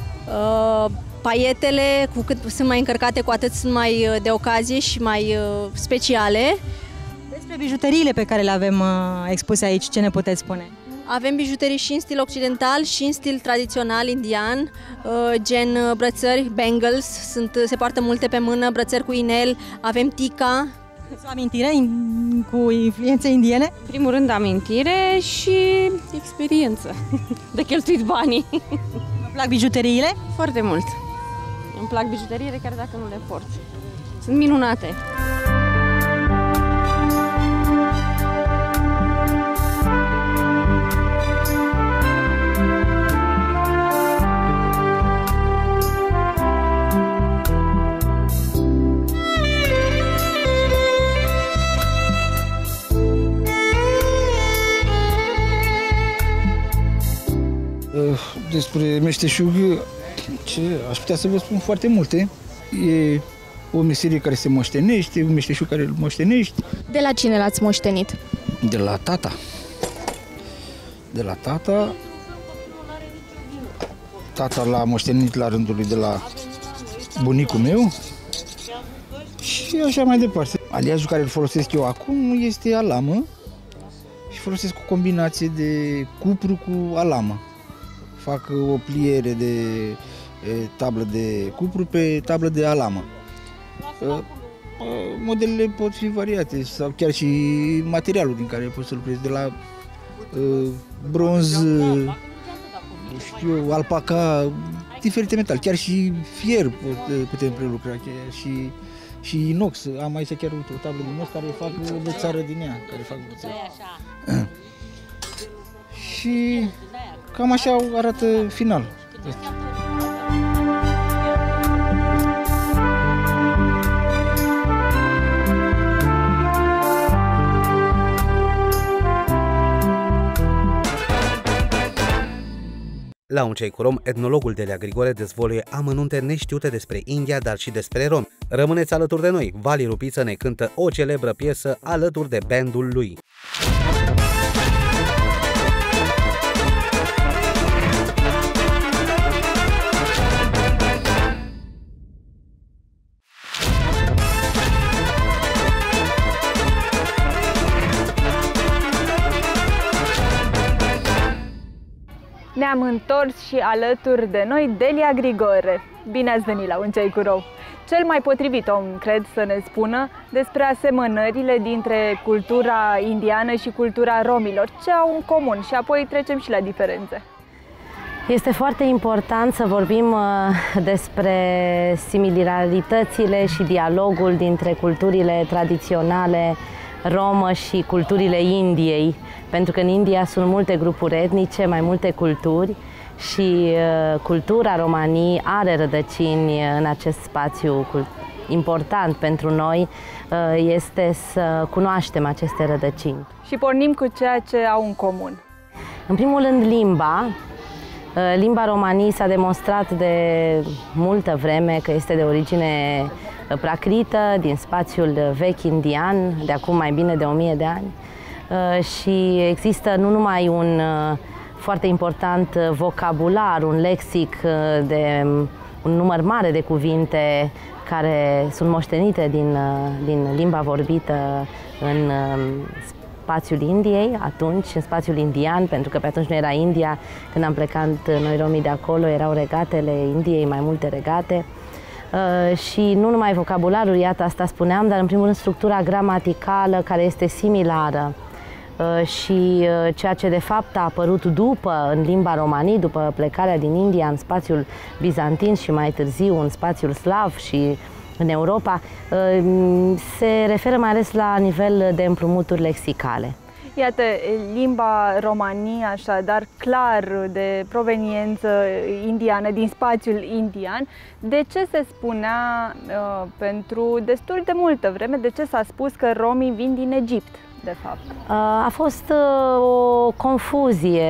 paietele, cu cât sunt mai încărcate, cu atât sunt mai de ocazie și mai speciale. Despre bijuteriile pe care le avem expuse aici, ce ne puteți spune? Avem bijuterii și în stil occidental și în stil tradițional indian, gen brățări, bangles, se poartă multe pe mână, brățări cu inel, avem tica. O amintire cu influențe indiene? În primul rând amintire și experiență de cheltuit banii. Vă plac bijuteriile? Foarte mult. Îmi plac bijuteriile chiar dacă nu le port. Sunt minunate. Despre meșteșug, ce aș putea să vă spun foarte multe. E o meserie care se moștenește, un meșteșug care îl moștenești. De la cine l-ați moștenit? De la tata. De la tata. Tata l-a moștenit la rândul lui de la bunicul meu și așa mai departe. Aliajul care îl folosesc eu acum este alamă și folosesc o combinație de cupru cu alamă. Fac o pliere de tablă de cupru pe tablă de alamă. Modelele pot fi variate sau chiar și materialul din care poți să lucrezi, de la bronz, știu, alpaca, diferite metale, chiar și fier putem prelucra și inox. Am aici chiar o tablă de inox care fac de țară din ea, care fac și cam așa arată final. La Un Ceai cu Rom, etnologul Delia Grigore dezvăluie amănunte neștiute despre India, dar și despre romi. Rămâneți alături de noi, Vali Rupiță ne cântă o celebră piesă alături de bandul lui. Ne-am întors și alături de noi Delia Grigore. Bine ați venit la Un Ceai cu Rom! Cel mai potrivit om, cred, să ne spună despre asemănările dintre cultura indiană și cultura romilor, ce au în comun, și apoi trecem și la diferențe. Este foarte important să vorbim despre similaritățile și dialogul dintre culturile tradiționale romă și culturile Indiei, pentru că în India sunt multe grupuri etnice, mai multe culturi și cultura romanii are rădăcini în acest spațiu. Important pentru noi este să cunoaștem aceste rădăcini. Și pornim cu ceea ce au în comun. În primul rând, limba. Limba romanii s-a demonstrat de multă vreme că este de origine pracrită, din spațiul vechi indian, de acum mai bine de 1000 de ani. Și există nu numai un foarte important vocabular, un lexic de un număr mare de cuvinte care sunt moștenite din limba vorbită în spațiul Indiei, atunci, în spațiul indian, pentru că pe atunci nu era India, când am plecat noi romii de acolo, erau regatele Indiei, mai multe regate. Și nu numai vocabularul, iată, asta spuneam, dar în primul rând structura gramaticală care este similară și ceea ce de fapt a apărut după în limba romanii, după plecarea din India în spațiul bizantin și mai târziu în spațiul slav și în Europa, se referă mai ales la nivel de împrumuturi lexicale. Iată, limba romanii, așadar, clar de proveniență indiană, din spațiul indian. De ce se spunea pentru destul de multă vreme, de ce s-a spus că romii vin din Egipt, de fapt? A fost o confuzie,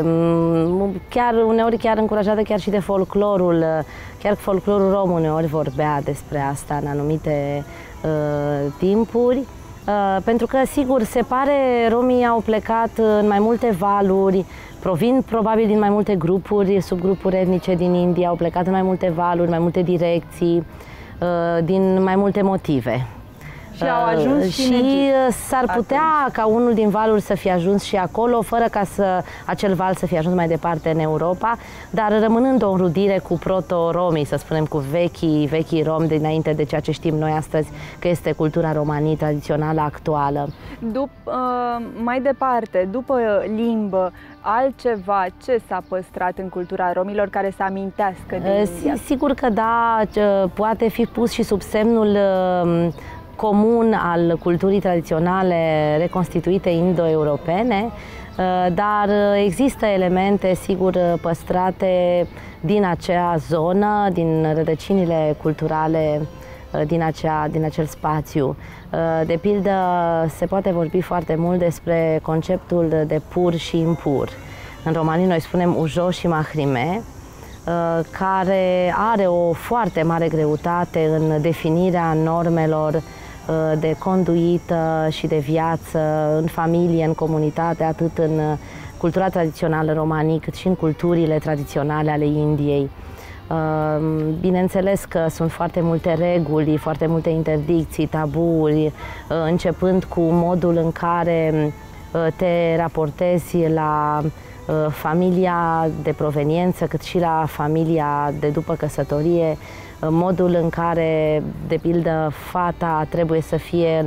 uneori chiar încurajată chiar și de folclorul, chiar folclorul rom uneori vorbea despre asta în anumite timpuri. Pentru că, sigur, se pare, romii au plecat în mai multe valuri, provin probabil din mai multe grupuri, subgrupuri etnice din India, au plecat în mai multe valuri, mai multe direcții, din mai multe motive. Și au ajuns și s-ar putea ca unul din valuri să fie ajuns și acolo, fără ca acel val să fie ajuns mai departe în Europa, dar rămânând o înrudire cu proto-romii, să spunem, cu vechii romi dinainte de ceea ce știm noi astăzi că este cultura romanii tradițională actuală. Mai departe, după limbă, altceva ce s-a păstrat în cultura romilor care să amintească de India? Sigur că da, poate fi pus și sub semnul comun al culturii tradiționale reconstituite indo-europene, dar există elemente, sigur, păstrate din acea zonă, din rădăcinile culturale din acel spațiu. De pildă, se poate vorbi foarte mult despre conceptul de pur și impur. În romanii noi spunem ujo și mahrime, care are o foarte mare greutate în definirea normelor de conduită și de viață în familie, în comunitate, atât în cultura tradițională romanii, cât și în culturile tradiționale ale Indiei. Bineînțeles că sunt foarte multe reguli, foarte multe interdicții, taburi, începând cu modul în care te raportezi la familia de proveniență, cât și la familia de după căsătorie, modul în care, de pildă, fata trebuie să fie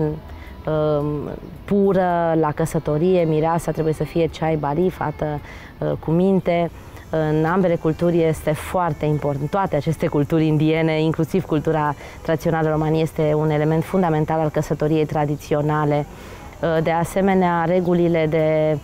pură la căsătorie, mireasa trebuie să fie ceai bari, fată cu minte. În ambele culturi este foarte important. Toate aceste culturi indiene, inclusiv cultura tradițională română, este un element fundamental al căsătoriei tradiționale. De asemenea, regulile de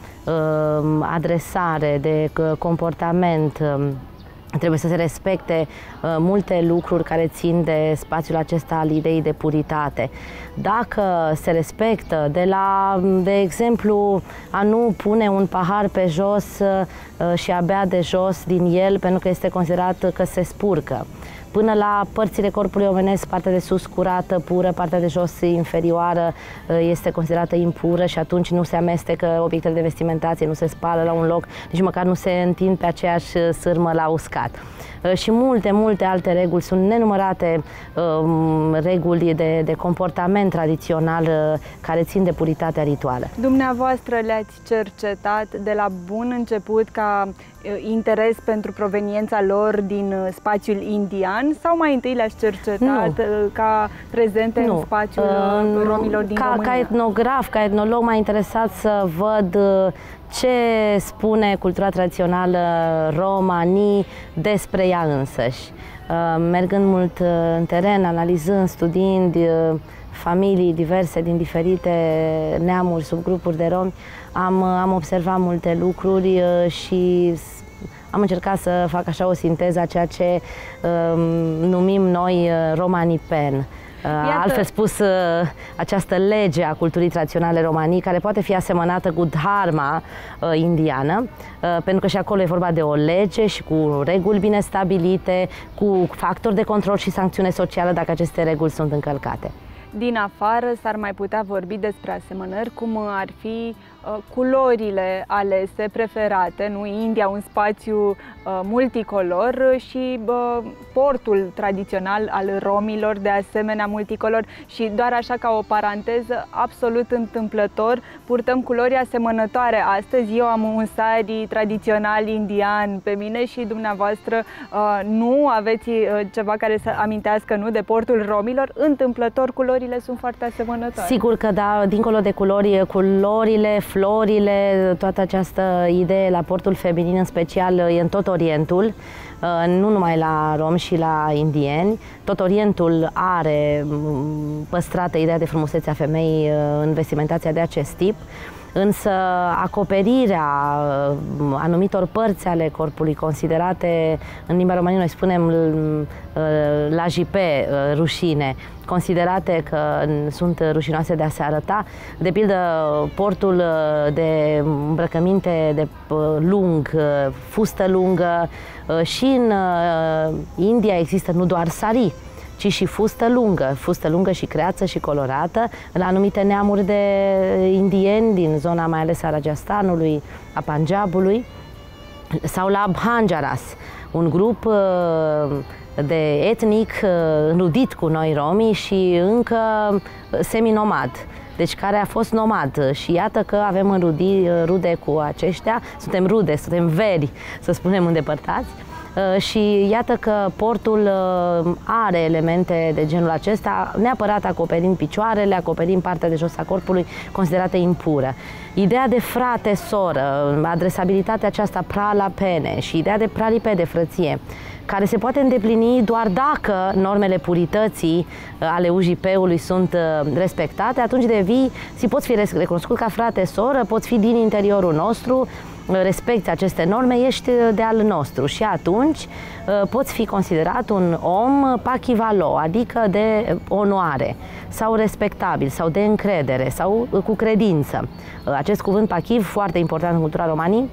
adresare, de comportament, trebuie să se respecte multe lucruri care țin de spațiul acesta al ideii de puritate. Dacă se respectă de exemplu, a nu pune un pahar pe jos și a bea de jos din el pentru că este considerat că se spurcă, până la părțile corpului omenesc, partea de sus curată, pură, partea de jos inferioară este considerată impură și atunci nu se amestecă obiectele de vestimentație, nu se spală la un loc, nici măcar nu se întind pe aceeași sârmă la uscat. Și multe alte reguli, sunt nenumărate reguli de comportament tradițional care țin de puritatea rituală. Dumneavoastră le-ați cercetat de la bun început ca interes pentru proveniența lor din spațiul indian sau mai întâi le-ați cercetat ca prezente în spațiul romilor din România? Ca etnograf, ca etnolog m-a interesat să văd ce spune cultura tradițională romanii despre ea însăși. Mergând mult în teren, analizând, studiind familii diverse din diferite neamuri, subgrupuri de romi, am observat multe lucruri și am încercat să fac așa o sinteză a ceea ce numim noi romanipen. Altfel spus, această lege a culturii tradiționale romanii, care poate fi asemănată cu dharma indiană, pentru că și acolo e vorba de o lege și cu reguli bine stabilite, cu factori de control și sancțiune socială dacă aceste reguli sunt încălcate. Din afară s-ar mai putea vorbi despre asemănări, cum ar fi culorile alese, preferate, nu? India, un spațiu multicolor și portul tradițional al romilor, de asemenea multicolor. Și doar așa ca o paranteză, absolut întâmplător, purtăm culori asemănătoare astăzi. Eu am un sari tradițional indian pe mine și dumneavoastră nu aveți ceva care să amintească, nu, de portul romilor. Întâmplător, culorile sunt foarte asemănătoare. Sigur că da, dincolo de culorile, florile, toată această idee la portul feminin în special e în tot Orientul, nu numai la romi și la indieni. Tot Orientul are păstrată ideea de frumusețe a femeii în vestimentația de acest tip, însă acoperirea anumitor părți ale corpului considerate, în limba română noi spunem la jipe, rușine, considerate că sunt rușinoase de a se arăta. De pildă, portul de îmbrăcăminte de lung, fustă lungă, și în India există nu doar sari, ci și fustă lungă și creață și colorată în anumite neamuri de indieni din zona mai ales a Rajasthanului, a Punjabului, sau la Bhanjaras, un grup de etnic înrudit cu noi romii și încă semi-nomad, deci care a fost nomad. Și iată că avem rude cu aceștia, suntem veri, să spunem, îndepărtați. Și iată că portul are elemente de genul acesta, neapărat acoperind picioarele, acoperind partea de jos a corpului, considerată impură. Ideea de frate-soră, adresabilitatea aceasta pra-la-pene și ideea de pralipe de frăție, care se poate îndeplini doar dacă normele purității ale UJP-ului sunt respectate, atunci poți fi recunoscut ca frate-soră, poți fi din interiorul nostru, respecti aceste norme, ești de al nostru și atunci poți fi considerat un om pachivalo, adică de onoare sau respectabil sau de încredere sau cu credință. Acest cuvânt pachiv, foarte important în cultura romanii,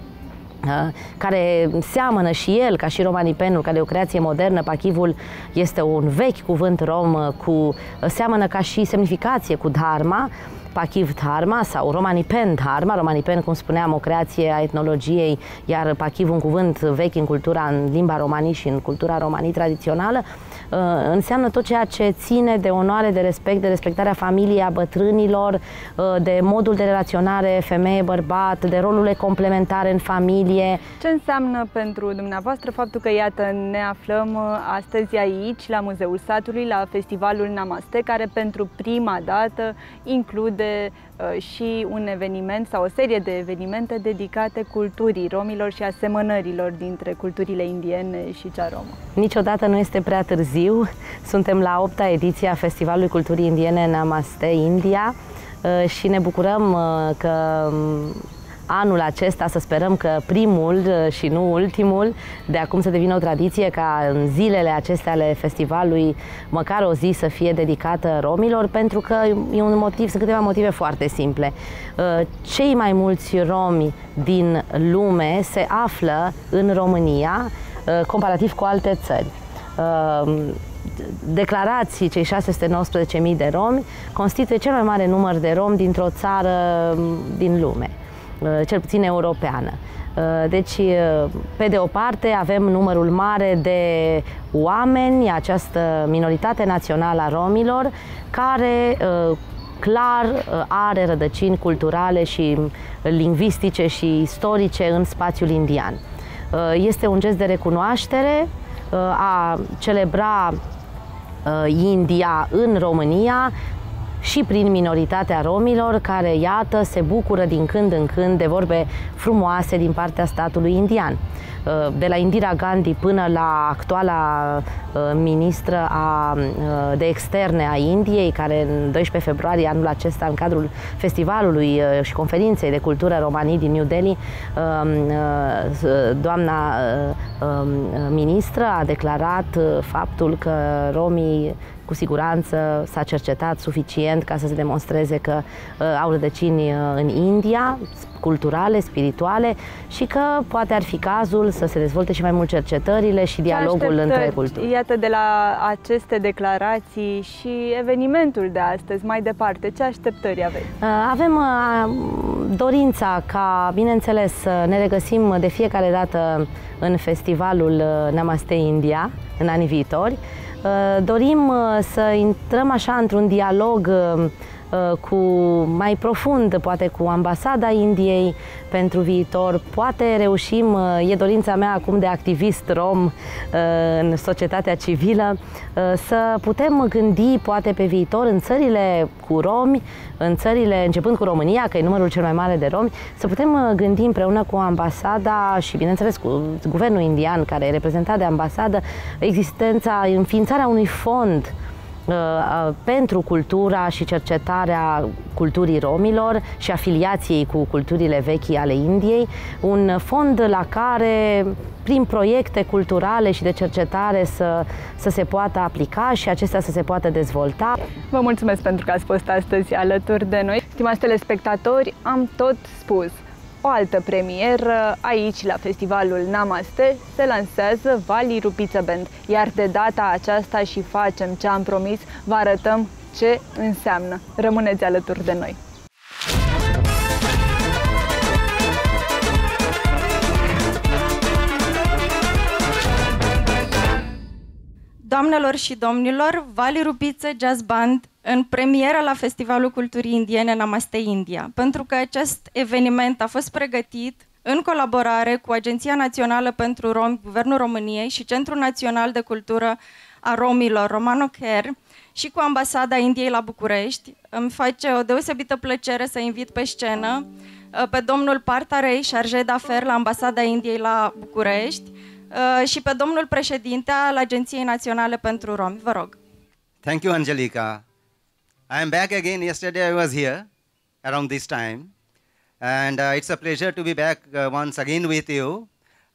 care seamănă și el, ca și romanipenul, care e o creație modernă. Pachivul este un vechi cuvânt rom, seamănă ca și semnificație cu dharma, pachiv dharma sau romanipen dharma, romanipen, cum spuneam, o creație a etnologiei, iar pachiv un cuvânt vechi în limba romanii și în cultura romanii tradițională, înseamnă tot ceea ce ține de onoare, de respect, de respectarea familiei, a bătrânilor, de modul de relaționare femeie-bărbat, de rolurile complementare în familie. Ce înseamnă pentru dumneavoastră faptul că, iată, ne aflăm astăzi aici, la Muzeul Satului, la festivalul Namaste, care pentru prima dată include și un eveniment sau o serie de evenimente dedicate culturii romilor și asemănărilor dintre culturile indiene și cea romă? Niciodată nu este prea târziu. Suntem la 8-a ediție a Festivalului Culturii Indiene Namaste India și ne bucurăm că anul acesta, să sperăm că primul și nu ultimul, de acum să devină o tradiție ca în zilele acestea ale festivalului măcar o zi să fie dedicată romilor, pentru că sunt câteva motive foarte simple. Cei mai mulți romi din lume se află în România, comparativ cu alte țări. Declarații, cei 619.000 de romi, constituie cel mai mare număr de romi dintr-o țară din lume, cel puțin europeană. Deci, pe de o parte, avem numărul mare de oameni, această minoritate națională a romilor, care clar are rădăcini culturale și lingvistice și istorice în spațiul indian. Este un gest de recunoaștere a celebra India în România și prin minoritatea romilor, care, iată, se bucură din când în când de vorbe frumoase din partea statului indian. De la Indira Gandhi până la actuala ministră de externe a Indiei, care în 12 februarie anul acesta, în cadrul festivalului și conferinței de cultură romanii din New Delhi, doamna ministră a declarat faptul că romii cu siguranță s-a cercetat suficient ca să se demonstreze că au rădăcini în India, culturale, spirituale, și că poate ar fi cazul să se dezvolte și mai mult cercetările și dialogul între culturi. Iată, de la aceste declarații și evenimentul de astăzi, mai departe, ce așteptări aveți? Avem dorința ca, bineînțeles, să ne regăsim de fiecare dată în festivalul Namaste India în anii viitori. Dorim să intrăm așa într-un dialog mai profund, poate cu ambasada Indiei pentru viitor. Poate reușim, e dorința mea acum de activist rom în societatea civilă, să putem gândi poate pe viitor în țările cu romi, în țările, începând cu România, că e numărul cel mai mare de romi, să putem gândi împreună cu ambasada și, bineînțeles, cu guvernul indian, care e reprezentat de ambasadă, înființarea unui fond pentru cultura și cercetarea culturii romilor și afiliației cu culturile vechi ale Indiei, un fond la care, prin proiecte culturale și de cercetare, să se poată aplica și acestea să se poată dezvolta. Vă mulțumesc pentru că ați fost astăzi alături de noi. Stimați telespectatori, am tot spus. o altă premieră. Aici, la festivalul Namaste, se lansează Vali Rupiță Band. Iar de data aceasta și facem ce am promis, vă arătăm ce înseamnă. Rămâneți alături de noi! Doamnelor și domnilor, Vali Rupiță Jazz Band în premieră la Festivalul Culturii Indiene Namaste India, pentru că acest eveniment a fost pregătit în colaborare cu Agenția Națională pentru Romi, Guvernul României și Centrul Național de Cultură a Romilor, Romano Care, și cu Ambasada Indiei la București. Îmi face o deosebită plăcere să invit pe scenă pe domnul Partarei, chargé d'affaires la Ambasada Indiei la București, și pe domnul președinte al Agenției Naționale pentru Romi. Vă rog. Thank you, Angelica. I am back again. Yesterday I was here around this time, and it's a pleasure to be back once again with you.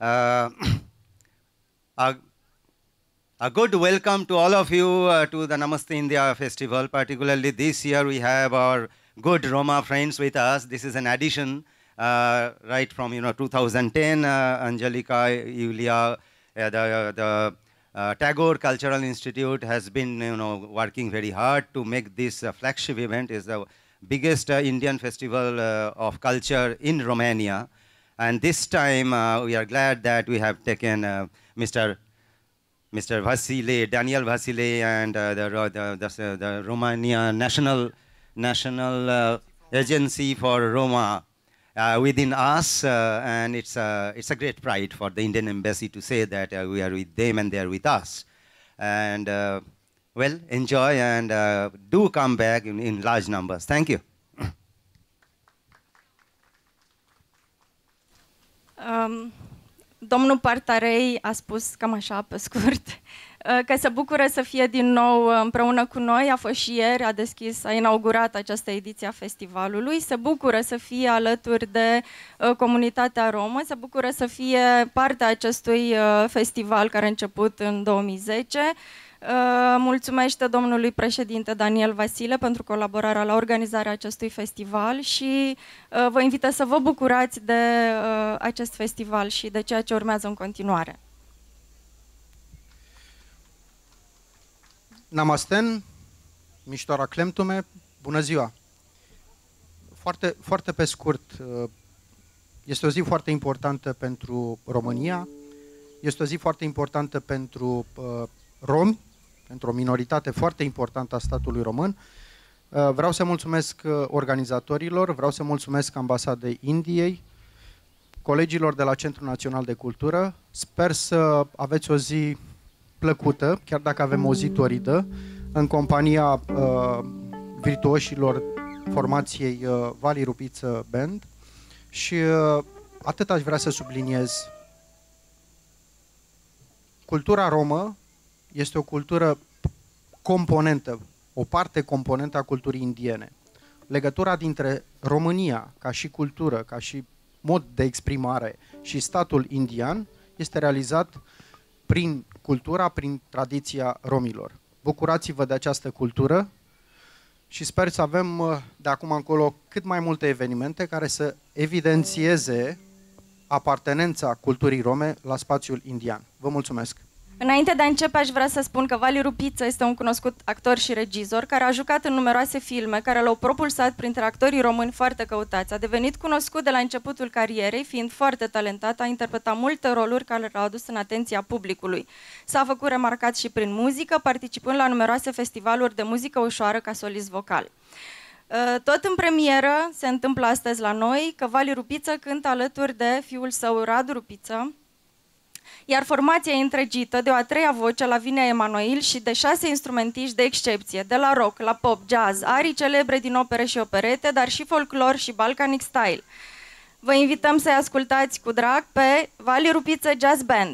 A good welcome to all of you to the Namaste India Festival. Particularly this year we have our good Roma friends with us. This is an addition. Right from 2010, Angelica, Yulia, the Tagore Cultural Institute has been working very hard to make this flagship event. Is the biggest Indian festival of culture in Romania, and this time we are glad that we have taken Mr. Vasile, Daniel Vasile, and the Romania National Agency for Roma. Within us, and it's a great pride for the Indian Embassy to say that we are with them and they are with us. And well, enjoy and do come back in large numbers. Thank you. Domnul Partarei a spus cam așa, pe scurt, că se bucură să fie din nou împreună cu noi. A fost și ieri, a inaugurat această ediție a festivalului. Se bucură să fie alături de comunitatea romă, se bucură să fie parte a acestui festival care a început în 2010. Mulțumește domnului președinte Daniel Vasile pentru colaborarea la organizarea acestui festival și vă invită să vă bucurați de acest festival și de ceea ce urmează în continuare. Namasten, Miștoara Clemtume, bună ziua! Foarte pe scurt, este o zi foarte importantă pentru România, este o zi foarte importantă pentru romi, pentru o minoritate foarte importantă a statului român. Vreau să mulțumesc organizatorilor, vreau să mulțumesc Ambasadei Indiei, colegilor de la Centrul Național de Cultură. Sper să aveți o zi plăcută, chiar dacă avem o zi toridă, în compania virtuoșilor formației Vali Rupiță Band. Și atât aș vrea să subliniez. Cultura romă este o cultură componentă, o parte componentă a culturii indiene. Legătura dintre România ca și cultură, ca și mod de exprimare și statul indian este realizat prin cultura, prin tradiția romilor. Bucurați-vă de această cultură și sper să avem de acum încolo cât mai multe evenimente care să evidențieze apartenența culturii rome la spațiul indian. Vă mulțumesc! Înainte de a începe, aș vrea să spun că Vali Rupiță este un cunoscut actor și regizor care a jucat în numeroase filme care l-au propulsat printre actorii români foarte căutați. A devenit cunoscut de la începutul carierei, fiind foarte talentat, a interpretat multe roluri care l-au adus în atenția publicului. S-a făcut remarcat și prin muzică, participând la numeroase festivaluri de muzică ușoară ca solist vocal. Tot în premieră se întâmplă astăzi la noi că Vali Rupiță cântă alături de fiul său Radu Rupiță, iar formația e întregită de o a treia voce, Lavinia Emanuel, și de 6 instrumentiști de excepție, de la rock, la pop, jazz, arii celebre din opere și operete, dar și folclor și balkanic style. Vă invităm să-i ascultați cu drag pe Vali Rupiță Jazz Band.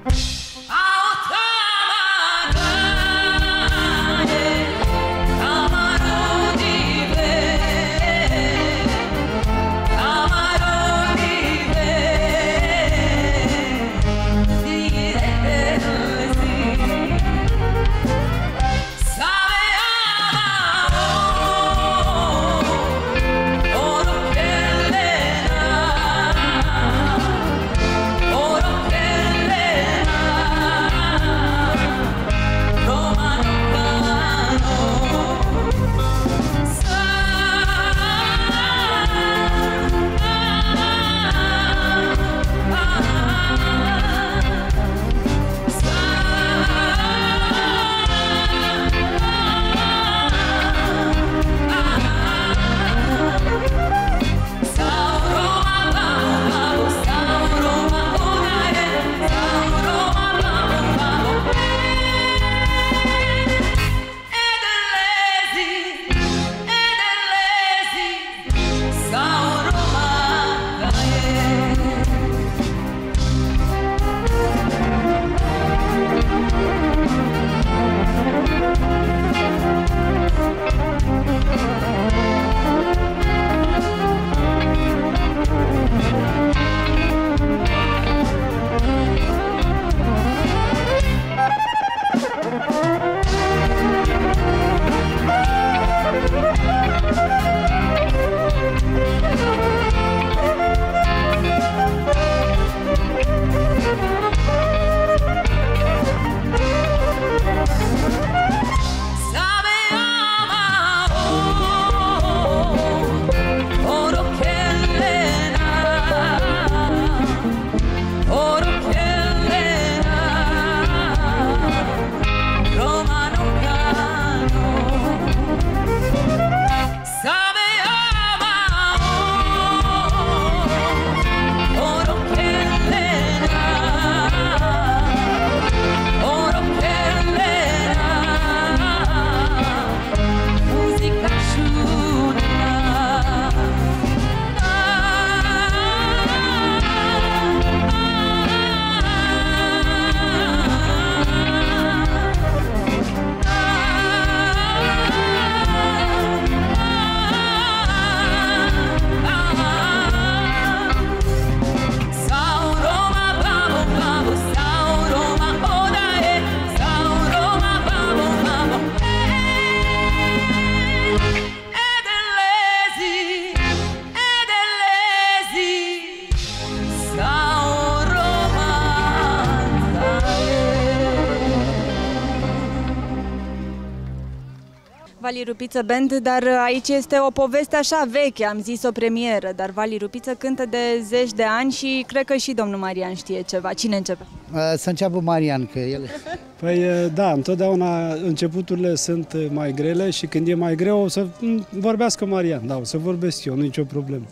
Vali Rupiță Band, dar aici este o poveste așa veche, am zis o premieră, dar Vali Rupiță cântă de zeci de ani și cred că și domnul Marian știe ceva. Cine începe? Să înceapă Marian, că el... Păi da, întotdeauna începuturile sunt mai grele și când e mai greu o să vorbească Marian, da, o să vorbesc eu, nu nicio problemă.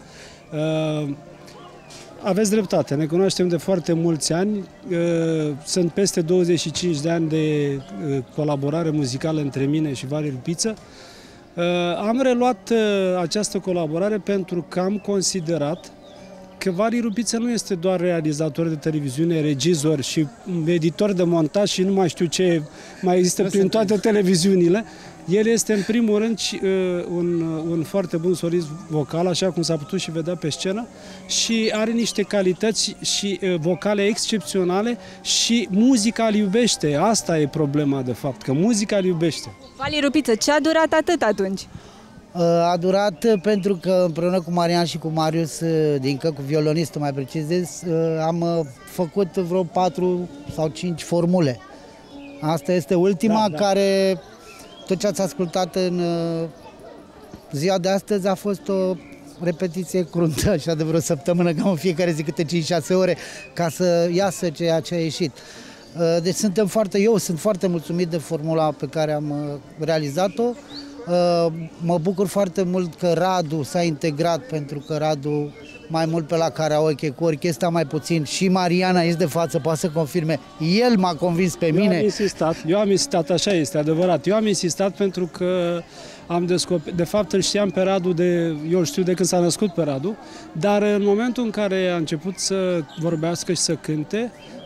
Aveți dreptate, ne cunoaștem de foarte mulți ani, sunt peste 25 de ani de colaborare muzicală între mine și Vali Rupiță. Am reluat această colaborare pentru că am considerat că Vali Rupiță nu este doar realizator de televiziune, regizor și editor de montaj și nu mai știu ce mai există prin toate televiziunile. El este în primul rând un foarte bun solist vocal, așa cum s-a putut și vedea pe scenă, și are niște calități și vocale excepționale și muzica îl iubește. Asta e problema, de fapt, că muzica îl iubește. Vali Rupiță, ce a durat atât atunci? A durat pentru că împreună cu Marian și cu Marius Dincă, cu violonistul mai precis zis, am făcut vreo 4 sau 5 formule. Asta este ultima, care... Tot ce ați ascultat în ziua de astăzi a fost o repetiție cruntă, așa de vreo săptămână, cam în fiecare zi câte 5-6 ore, ca să iasă ceea ce a ieșit. Deci eu sunt foarte mulțumit de formula pe care am realizat-o. Mă bucur foarte mult că Radu s-a integrat, pentru că Radu mai mult pe la karaoke, cu orchestra mai puțin, și Mariana este de față, poate să confirme, el m-a convins pe mine. Eu am insistat, așa este, adevărat. Eu am insistat pentru că am descoperit, de fapt îl știam pe Radu, eu știu de când s-a născut pe Radu, dar în momentul în care a început să vorbească și să cânte,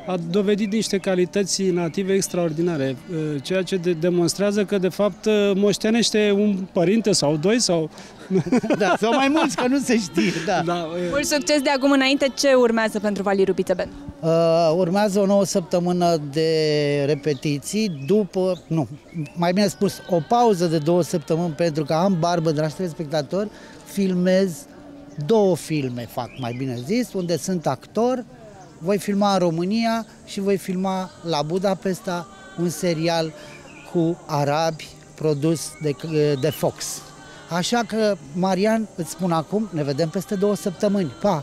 a dovedit niște calități native extraordinare, ceea ce demonstrează că, de fapt, moștenește un părinte sau doi sau... Da, sau mai mulți, că nu se știe. Da. Mult succes de acum înainte. Ce urmează pentru Valiru Piță Band? Urmează o nouă săptămână de repetiții, mai bine spus, o pauză de 2 săptămâni, pentru că am barbă, dragi telespectatori, filmez 2 filme, fac mai bine zis, unde sunt actor. Voi filma în România și voi filma la Budapesta un serial cu arabi produs de Fox. Așa că, Marian, îți spun acum, ne vedem peste 2 săptămâni. Pa!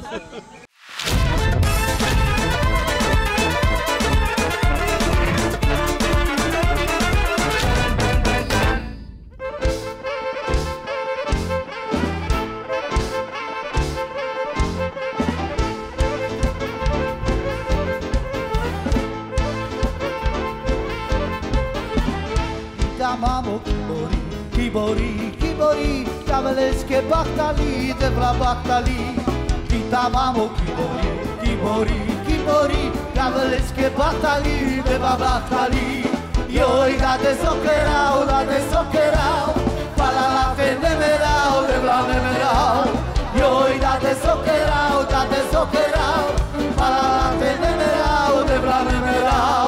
Mamo kibori, kibori, kaveles ke baktali, devla baktali. Kita mamo kibori, kibori, kibori, kaveles ke baktali, devla baktali. Yo ida de sokerau, pala la fenemerau, devla nemerau. Yo ida de sokerau, pala la fenemerau, devla nemerau.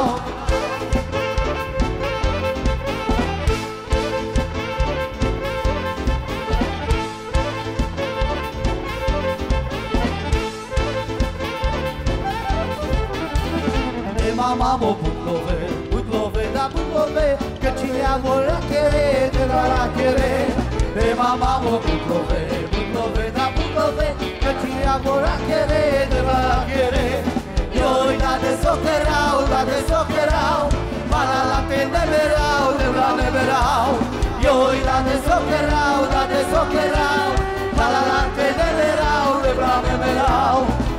Mamo putlove, da putlove, că cine la chere, de la chere. De mamo putlove, da putlove, că cine la chere, de la chere. Yo da de socherau, para la tende verau, de la neverau. Yo da de socherau, para la tende verau, de la neverau.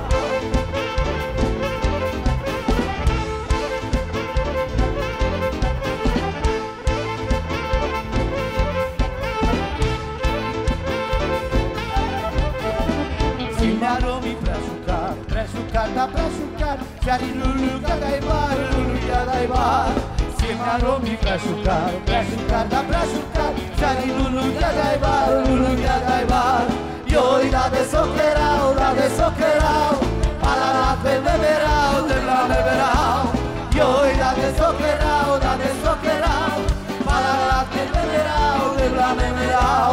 Pra chucar, jari lulu dai bar, lulu dai bar. Siemna romi pra chucar, jari lulu dai bar, lulu dai bar. Yo ida de sokerau, para la neverau, de la neverau. Yo ida de sokerau, para la neverau, de la neverau.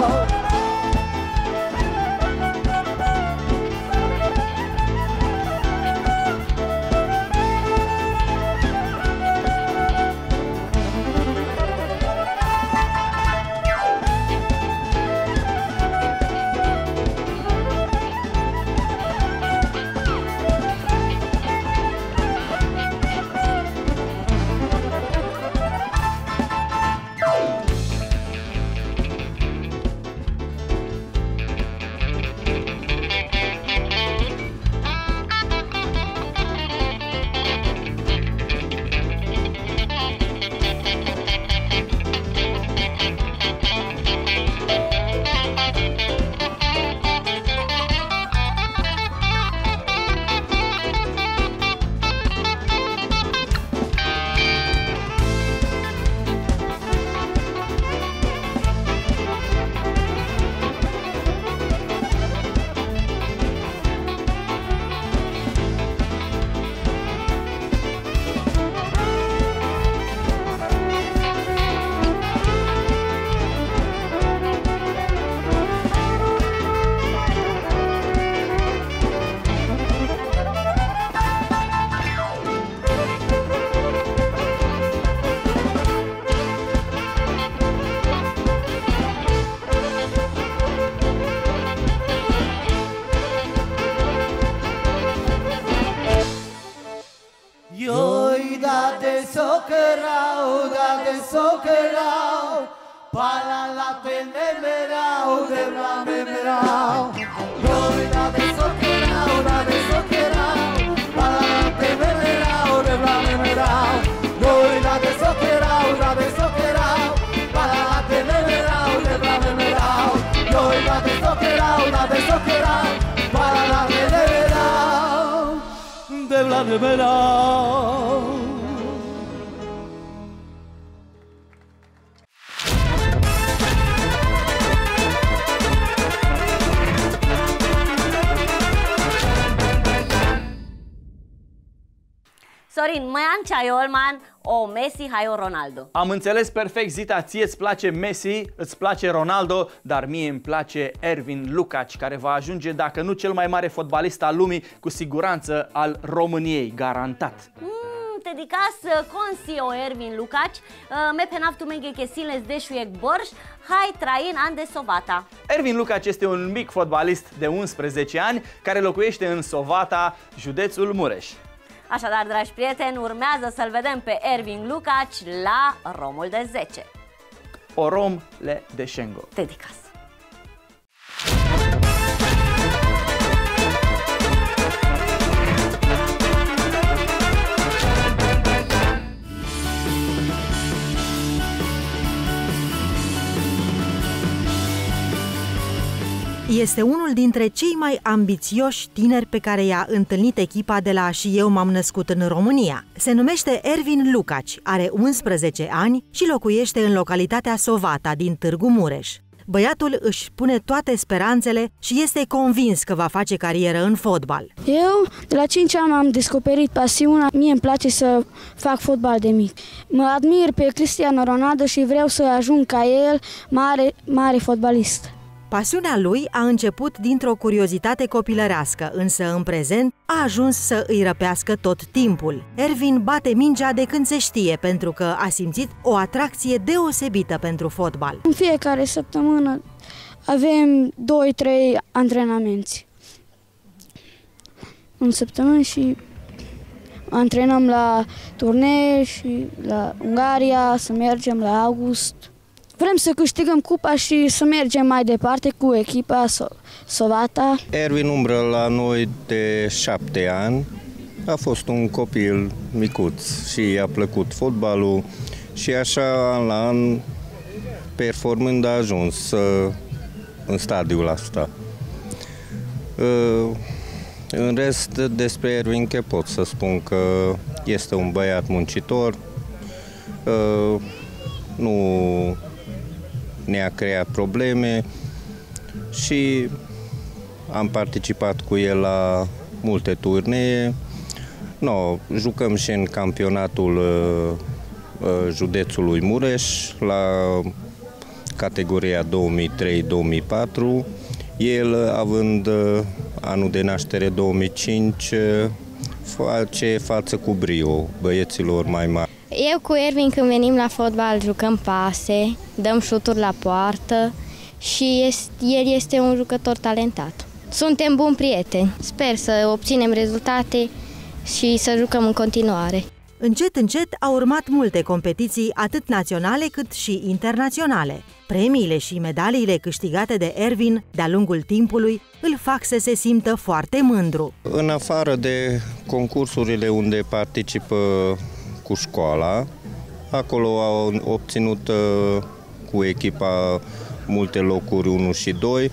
socherau, para la tenemerau, de la memerau. Gloria de socherau, para la tenemerau, de la memerau. Gloria de socherau, para la tenemerau, de la memerau. Gloria de socherau, para la tenemerau, de la memerau. de mereu. Sorin, Măian Ceaiolman, o Messi, hai o Ronaldo. Am înțeles perfect, Zita, ție îți place Messi, îți place Ronaldo, dar mie îmi place Ervin Lukács, care va ajunge, dacă nu cel mai mare fotbalist al lumii, cu siguranță al României, garantat. Te dicas consio Ervin Lukács, me penav tu menge che siles deșuiec borș, hai train an de Sovata. Ervin Lukács este un mic fotbalist de 11 ani care locuiește în Sovata, județul Mureș. Așadar, dragi prieteni, urmează să-l vedem pe Ervin Lukács la Romul de 10. O Rom le deșengo. Dedicas. Este unul dintre cei mai ambițioși tineri pe care i-a întâlnit echipa de la Și eu m-am născut în România. Se numește Ervin Lukács, are 11 ani și locuiește în localitatea Sovata din Târgu Mureș. Băiatul își pune toate speranțele și este convins că va face carieră în fotbal. Eu, de la 5 ani, am descoperit pasiunea. Mie îmi place să fac fotbal de mic. Mă admir pe Cristiano Ronaldo și vreau să ajung ca el mare fotbalist. Pasiunea lui a început dintr-o curiozitate copilărească, însă în prezent a ajuns să îi răpească tot timpul. Ervin bate mingea de când se știe, pentru că a simțit o atracție deosebită pentru fotbal. În fiecare săptămână avem 2-3 antrenamente în săptămână și antrenăm la turnee și la Ungaria, să mergem la august. Vrem să câștigăm cupa și să mergem mai departe cu echipa Sovata. Ervin umbră la noi de 7 ani. A fost un copil micuț și i-a plăcut fotbalul și așa, an la an, performând, a ajuns în stadiul ăsta. În rest, despre Ervin că pot să spun că este un băiat muncitor, nu ne-a creat probleme și am participat cu el la multe turnee. Jucăm și în campionatul județului Mureș, la categoria 2003-2004. El, având anul de naștere 2005, face față cu brio băieților mai mari. Eu cu Ervin, când venim la fotbal, jucăm pase, dăm șuturi la poartă și el este un jucător talentat. Suntem buni prieteni. Sper să obținem rezultate și să jucăm în continuare. Încet, încet au urmat multe competiții, atât naționale cât și internaționale. Premiile și medaliile câștigate de Ervin de-a lungul timpului îl fac să se simtă foarte mândru. În afară de concursurile unde participă cu școala, acolo au obținut cu echipa multe locuri 1 și 2.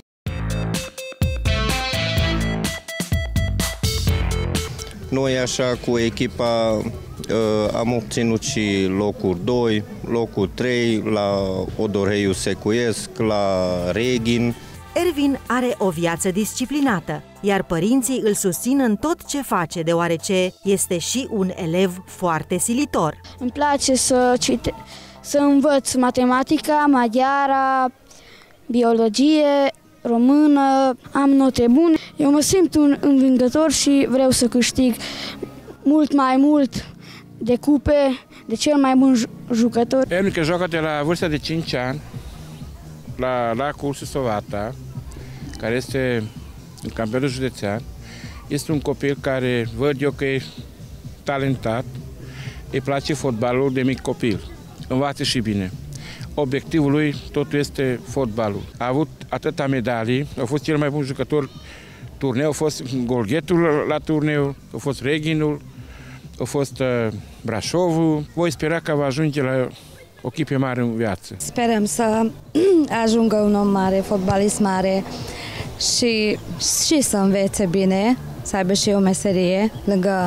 Noi așa cu echipa am obținut și locuri 2, locuri 3 la Odorheiu Secuiesc, la Reghin. Ervin are o viață disciplinată, iar părinții îl susțin în tot ce face, deoarece este și un elev foarte silitor. Îmi place să învăț matematica, maghiara, biologie, română, am note bune. Eu mă simt un învingător și vreau să câștig mult mai mult de cupe, de cel mai bun jucător. Ervin că joacă de la vârsta de 5 ani la cursul Sovata, care este în campionatul județean. Este un copil care văd eu că e talentat, îi place fotbalul de mic copil, învață și bine. Obiectivul lui totul este fotbalul. A avut atâta medalii, a fost cel mai bun jucător turneu, a fost Golghetul la turneu, a fost Reghinul, a fost Brașovul. Voi spera că va ajunge la o echipă mare în viață. Sperăm să ajungă un om mare, fotbalist mare și să învețe bine, să aibă și o meserie lângă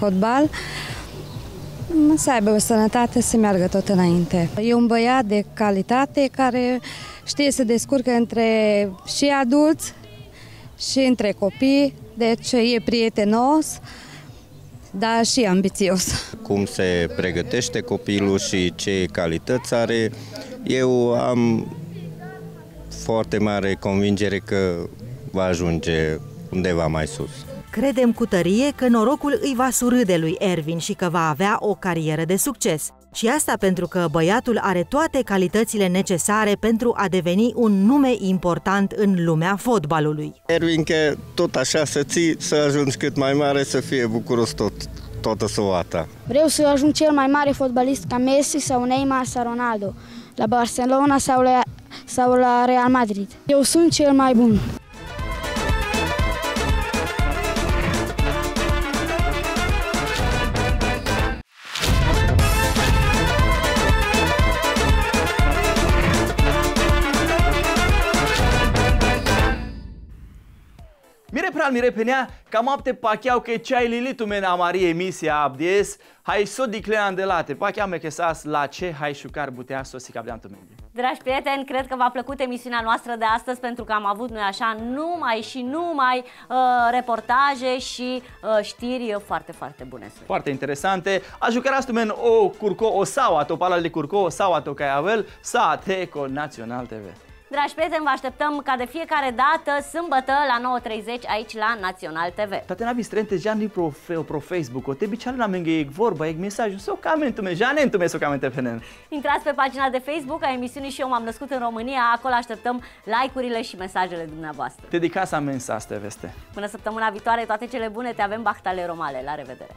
fotbal, să aibă o sănătate, să meargă tot înainte. E un băiat de calitate care știe să descurcă între și adulți și între copii, deci e prietenos, dar și ambițios. Cum se pregătește copilul și ce calități are, eu am foarte mare convingere că va ajunge undeva mai sus. Credem cu tărie că norocul îi va surâde lui Ervin și că va avea o carieră de succes. Și asta pentru că băiatul are toate calitățile necesare pentru a deveni un nume important în lumea fotbalului. Ervin, că tot așa să ții, să ajungi cât mai mare, să fie bucuros toată soata. Vreau să ajung cel mai mare fotbalist ca Messi sau Neymar sau Ronaldo, la Barcelona sau la Real Madrid. Eu sunt cel mai bun. Mire penea, cam apte pacheau că ceai lilitu mena Marie emisia abdies, hai so diclean de late, pacheau me sas la ce hai șucar butea sosi cabdeam tu menge. Dragi prieteni, cred că v-a plăcut emisiunea noastră de astăzi pentru că am avut, noi așa, numai reportaje și știri foarte, foarte bune. Foarte interesante. A jucat tu men o curco, o saua, o pala de curco, o saua to caiavel, sa Teco Național TV. Dragi prieteni, vă așteptăm ca de fiecare dată, sâmbătă, la 9:30, aici la Național TV. Tate n-a vistrente, já ni pro Facebook, o te biciale la menge e vorba, e mesajul, sau comentul me, já nentu me so comente penen. Intrați pe pagina de Facebook a emisiunii Și eu m-am născut în România, acolo așteptăm like-urile și mesajele dumneavoastră. Dedicați amensas te veste. Până săptămâna viitoare, toate cele bune, te avem bahtale romale. La revedere!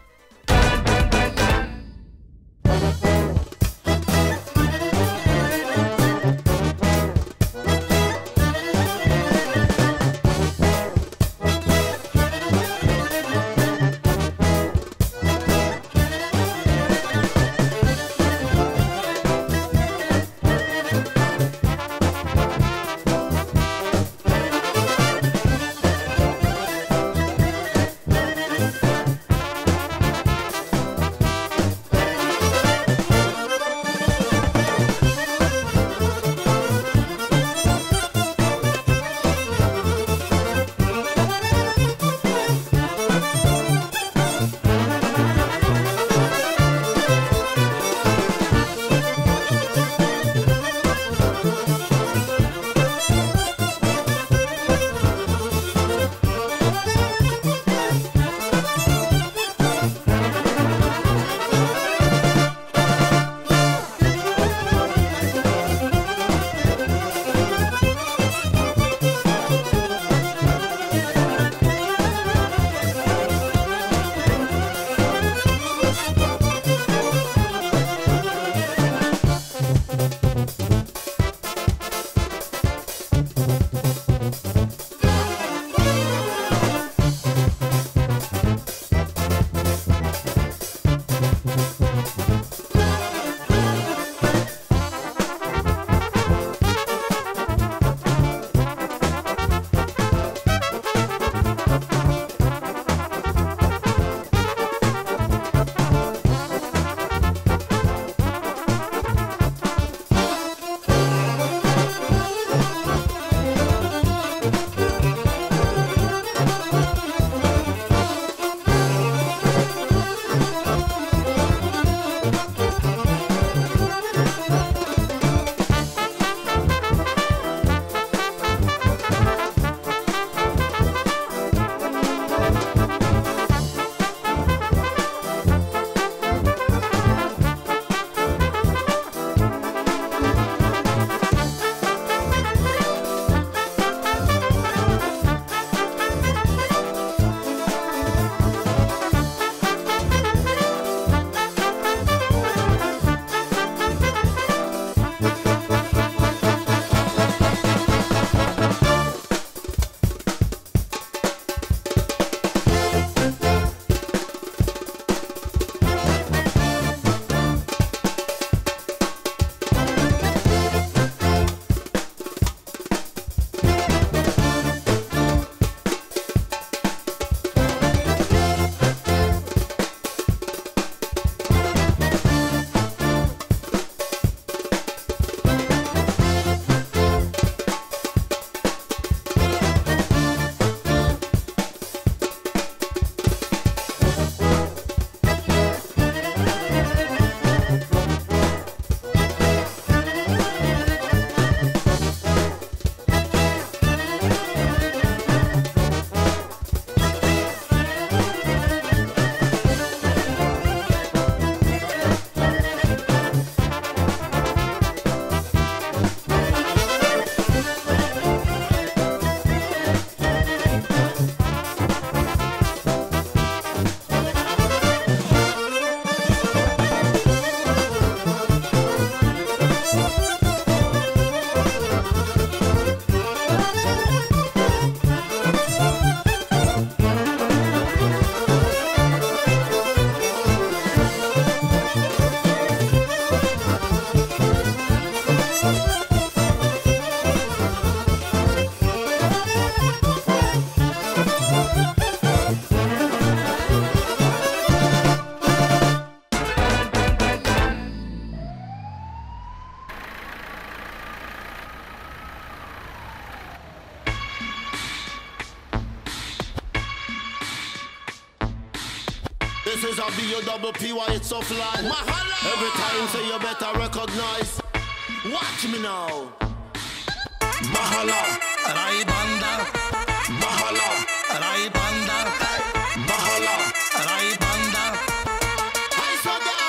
is a B-O-double-P, why it's so fly. Mahala! Every time say you better recognize. Watch me now. Mahala, Rai Banda. Mahala, Rai Banda. Mahala, Rai Banda. I saw them.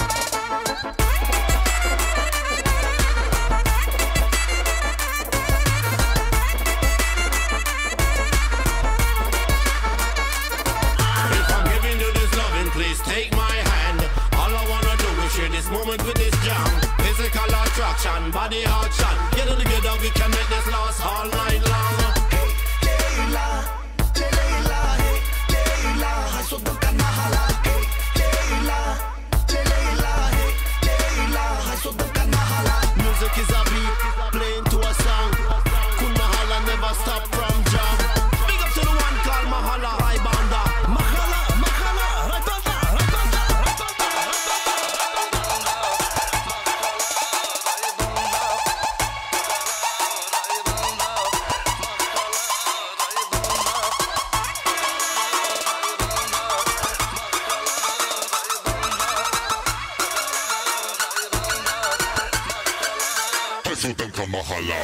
If I'm giving you this loving, please take my hand. All I wanna do is share this moment with this jam. Physical attraction, body action. Get it together, we can make this last all night long. Hey, Leila, Leila, hey, Leila, I saw the Kanahala. Hey, Leila, Leila, hey, Leila, I saw the Kanahala. Music is a beat, playing to a song. Kun Mahala never stop from jam. Big up to the one called Mahala, Rai Banda. Mahala, Mahala, Rai Banda, Rai Banda, Rai Banda, Rai Mahala.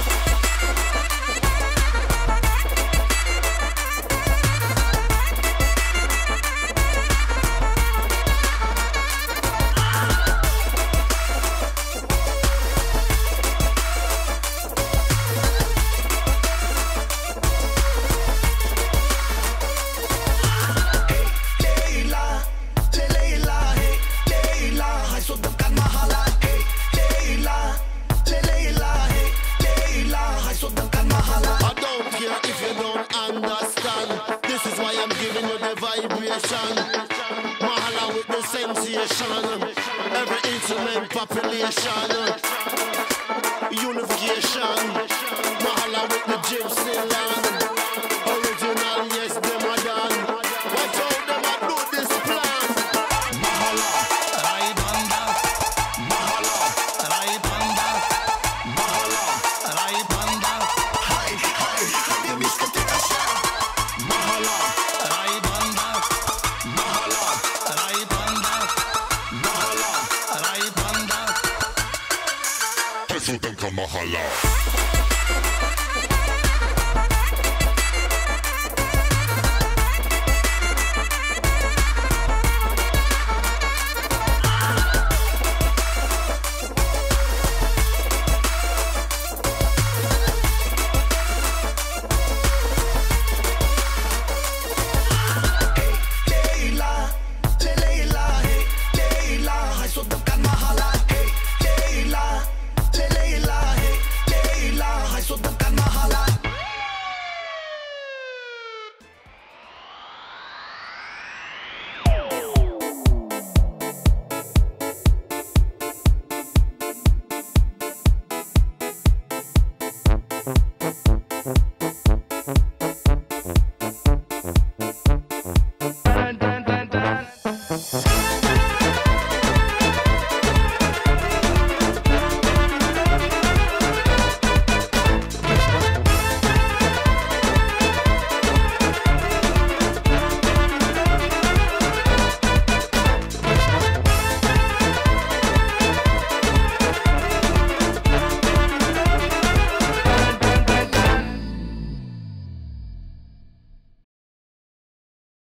Mahala with the sensation. Every instrument population. Unification. Mahala with the gypsy land. Original, yes, them are done. Watch out, them a do this plan. Mahala, Rai Banda. Mahala, Rai Banda. Mahala, Rai Banda. Hi, hi, the discoteca shot. Mahala, Rai Banda. Mahala, Rai Banda. Mahala, Rai Banda. Hai să-mi Mahala.